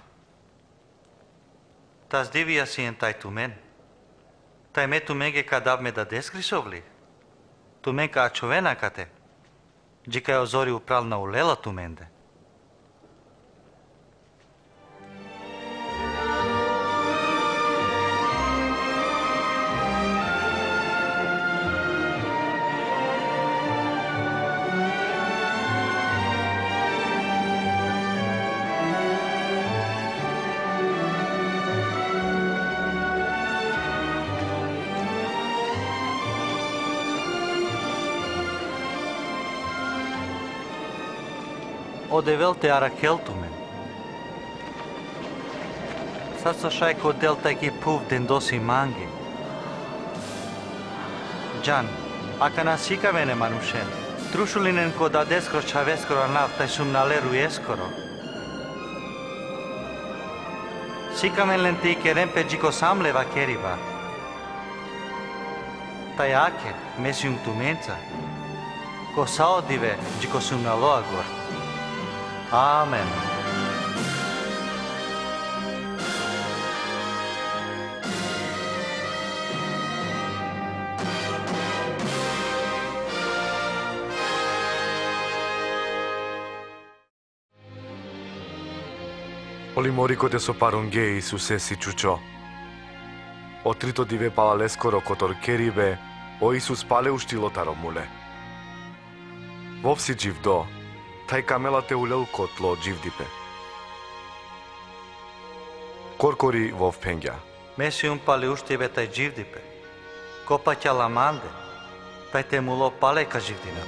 Tas divija si en taj tu men. Taj me tu menge kadav me da deskrisovli. Tu men ka čovena kate. Džika je ozori upravna ulela tu mende. Odevel te arakel tu men. Sad so šaj ko del taki puv den dosi mangi. Džan, aka nasika mene manušen. Trušulinen ko da deskro čaveskoro anav taj sum naleru jeskoro. Sika men len ti kerem pe džiko sam leva keriva. Taj ake, mesium tu menca. Ko sao dive džiko sum naloa gor. Amen. Oli moriko te soparunge Isuse si čučo. O trito dive palaleskoro kotor keribe, o Isus pale uštilo taromule. Vovsi dživdo, taj kamela te ulel kotlo dživdipe. Korkori vov pengja. Mesium pale uštive taj dživdipe. Kopa tjala mande, taj te mulo pale ka dživdinam.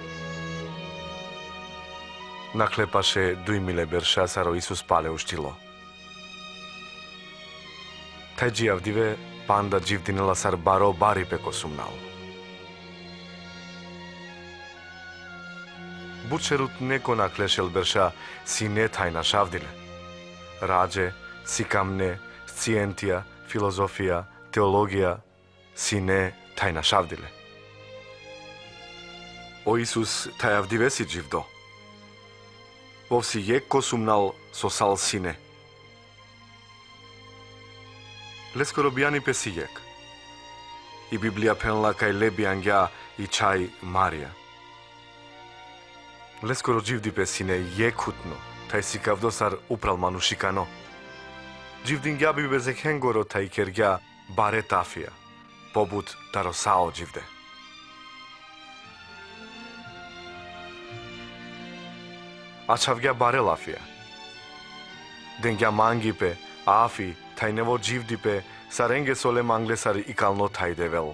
Naklepaše dujmile berša saro Isus pale uštilo. Taj džijavdive panda dživdinela sar baro bari peko sumnal. Bučerut neko naklešel berša si ne tajna šavdile. Rađe, si kamne, scientija, filozofija, teologija, si ne tajna šavdile. O Isus tajavdive si dživdo. Vovsi jek ko sumnal sosal sine. Leskoro bijani pe si jek. I Biblija penla kaj lebi angja i čaj Marija. Leskoro dživdi pe sine jek hutno, taj si kavdosar upral manušikano. Dživdin gja bi bezek hengoro taj kergja bare tafija, pobut tarosao dživde. Açavgja bare lafia. Dengja mangipe, afi, taj nevo dživdipe, sarenge sole mangle sar ikalno taj devel.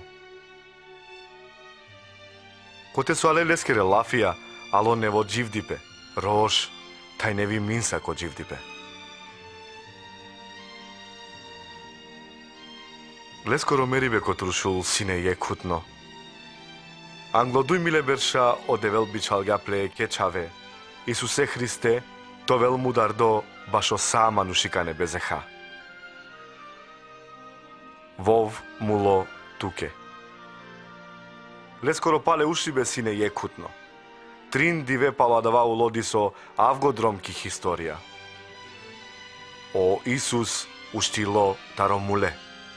Kote soale leskere lafia, alo nevo dživdipe, roš, taj nevi minsa ko dživdipe. Leskoro meribe kotrušul sine je kutno. Anglo duj mile berša o devel bičalga ple kečave, Isuse Hriste, to vel mudardo bašo sama nušikane bezeha. Vov mulo tuke. Leskoro pale ušibe sine je kutno. Trin dive paladava u lodiso avgodromki historija. O Isus uštilo taromule.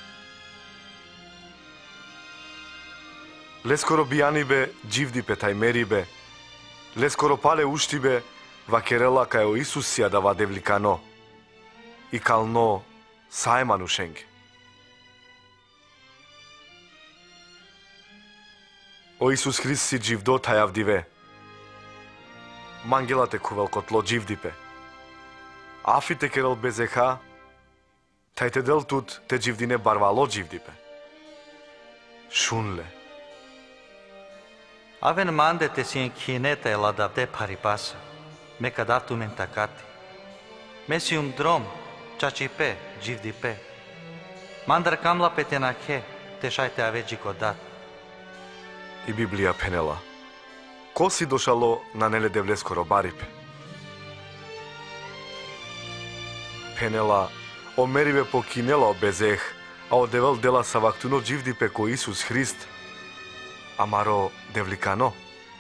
Leskoro bijanibe dživdipe taj meribe, Leskoro pale uštibe vakerela kaj o Isusija dava devlikano i kalno sajmanu šenge. O Isus Hrist si dživdo tajavdive. Mangela te kuvel kotlo dživdipe. Afi te kerel bezeha, taj te del tut te dživdine barvalo dživdipe. Šunle. Aven mande te sien kineta e ladavde paripasa, me kadatu mentakati. Mesium drom, čačipe, dživdipe. Mandar kamla petenake, te šajte aveđi kodat. И Библија пенела. Коси дошало на неле девлескоро барипе. Пенела, омериве покинела безех, а одевел дела савактуно дживдипе ко Исус Христ, амаро девликано.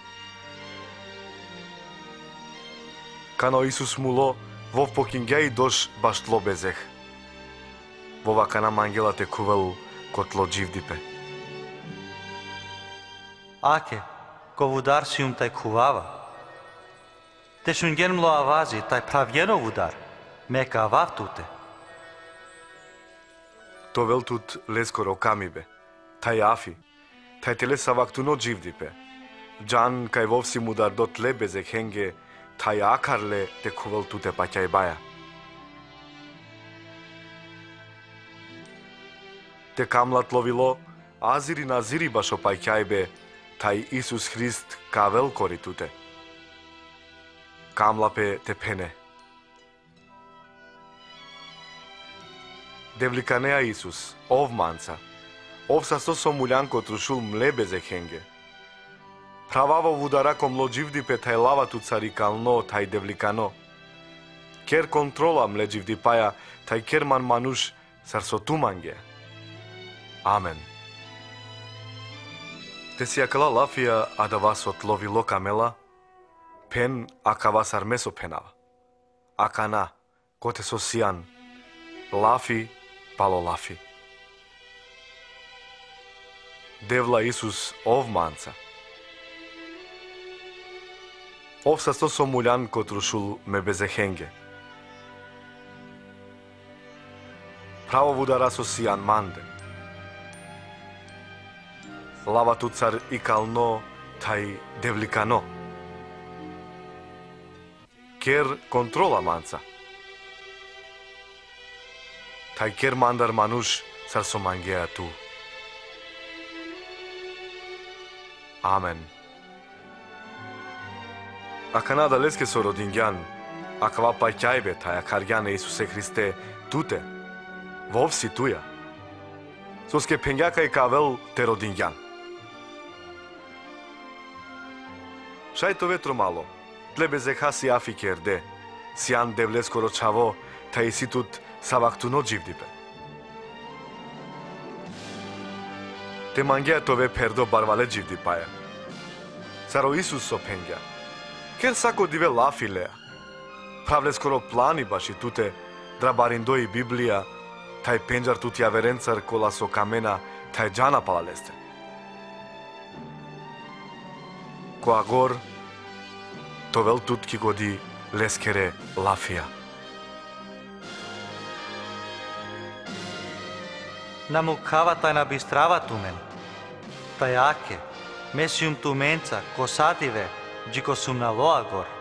Кано Исус муло, вов покингја и дош баштло безех. Вова кана мангела те кувел котло дживдипе. Аке, ковудар сиум taj kuvava. Te shungenmlo avazi taj pravjeno vudar, meka avav tute. То велтут лескоро камибе, тај афи, тај теле савактуно дживдипе. Джан кај вовси мудар дот ле безе хенге, тај акарле те кувел туте паќај баја. Те камлат ловило, азири назири башо пајќајбе, тај Исус Христ кавел кори туте. Камлапе те пене. Девликанеа Исус, ов манца, ов са со сомулјанко трушул мле безе хенге. Прававо вудара ком лодживди пе тај лава ту царикално, тај девликано. Кер контрола мле дживди паја, тај керман мануш сарсо туманге. Амен. Те си акала лафија, а да вас отловило камела, пен ака вас армесо пенава. Акана, коте со сијан, лафи, пало лафи. Девла Исус ов манца. Ов са сто сомулјан ко трушул ме безехенге. Право вудара со сијан манде. Лава ту цар и кално, тај девликано. Кер контрола манца. Тај кер мандар мануш сар со мангеа ту. Амен. Ака нада леске со родингјан, ака ва паќајбе таја карјане Исусе Христе туте, вовси туја. Соске пењака и кавел те родингјан. Шајто ветро мало, тлебе зехаси афи керде, сијан девлескоро чаво, тај си тут савактуно дживдипе. Те мангеа тове пердо барвале дживдипаја. Саро Исус со пења. Кер сако диве лафилеа. Правле скоро плани баши туте, драбариндо и Библија, тај пенџар тут ја веренцар кола со камена, тај джана палалесте. Коа гор, товел тут ки годи лескере лафија. Намукава тај на бистрава тумен. Тај аке, месиум туменца, косативе, джико сум на лоа гор.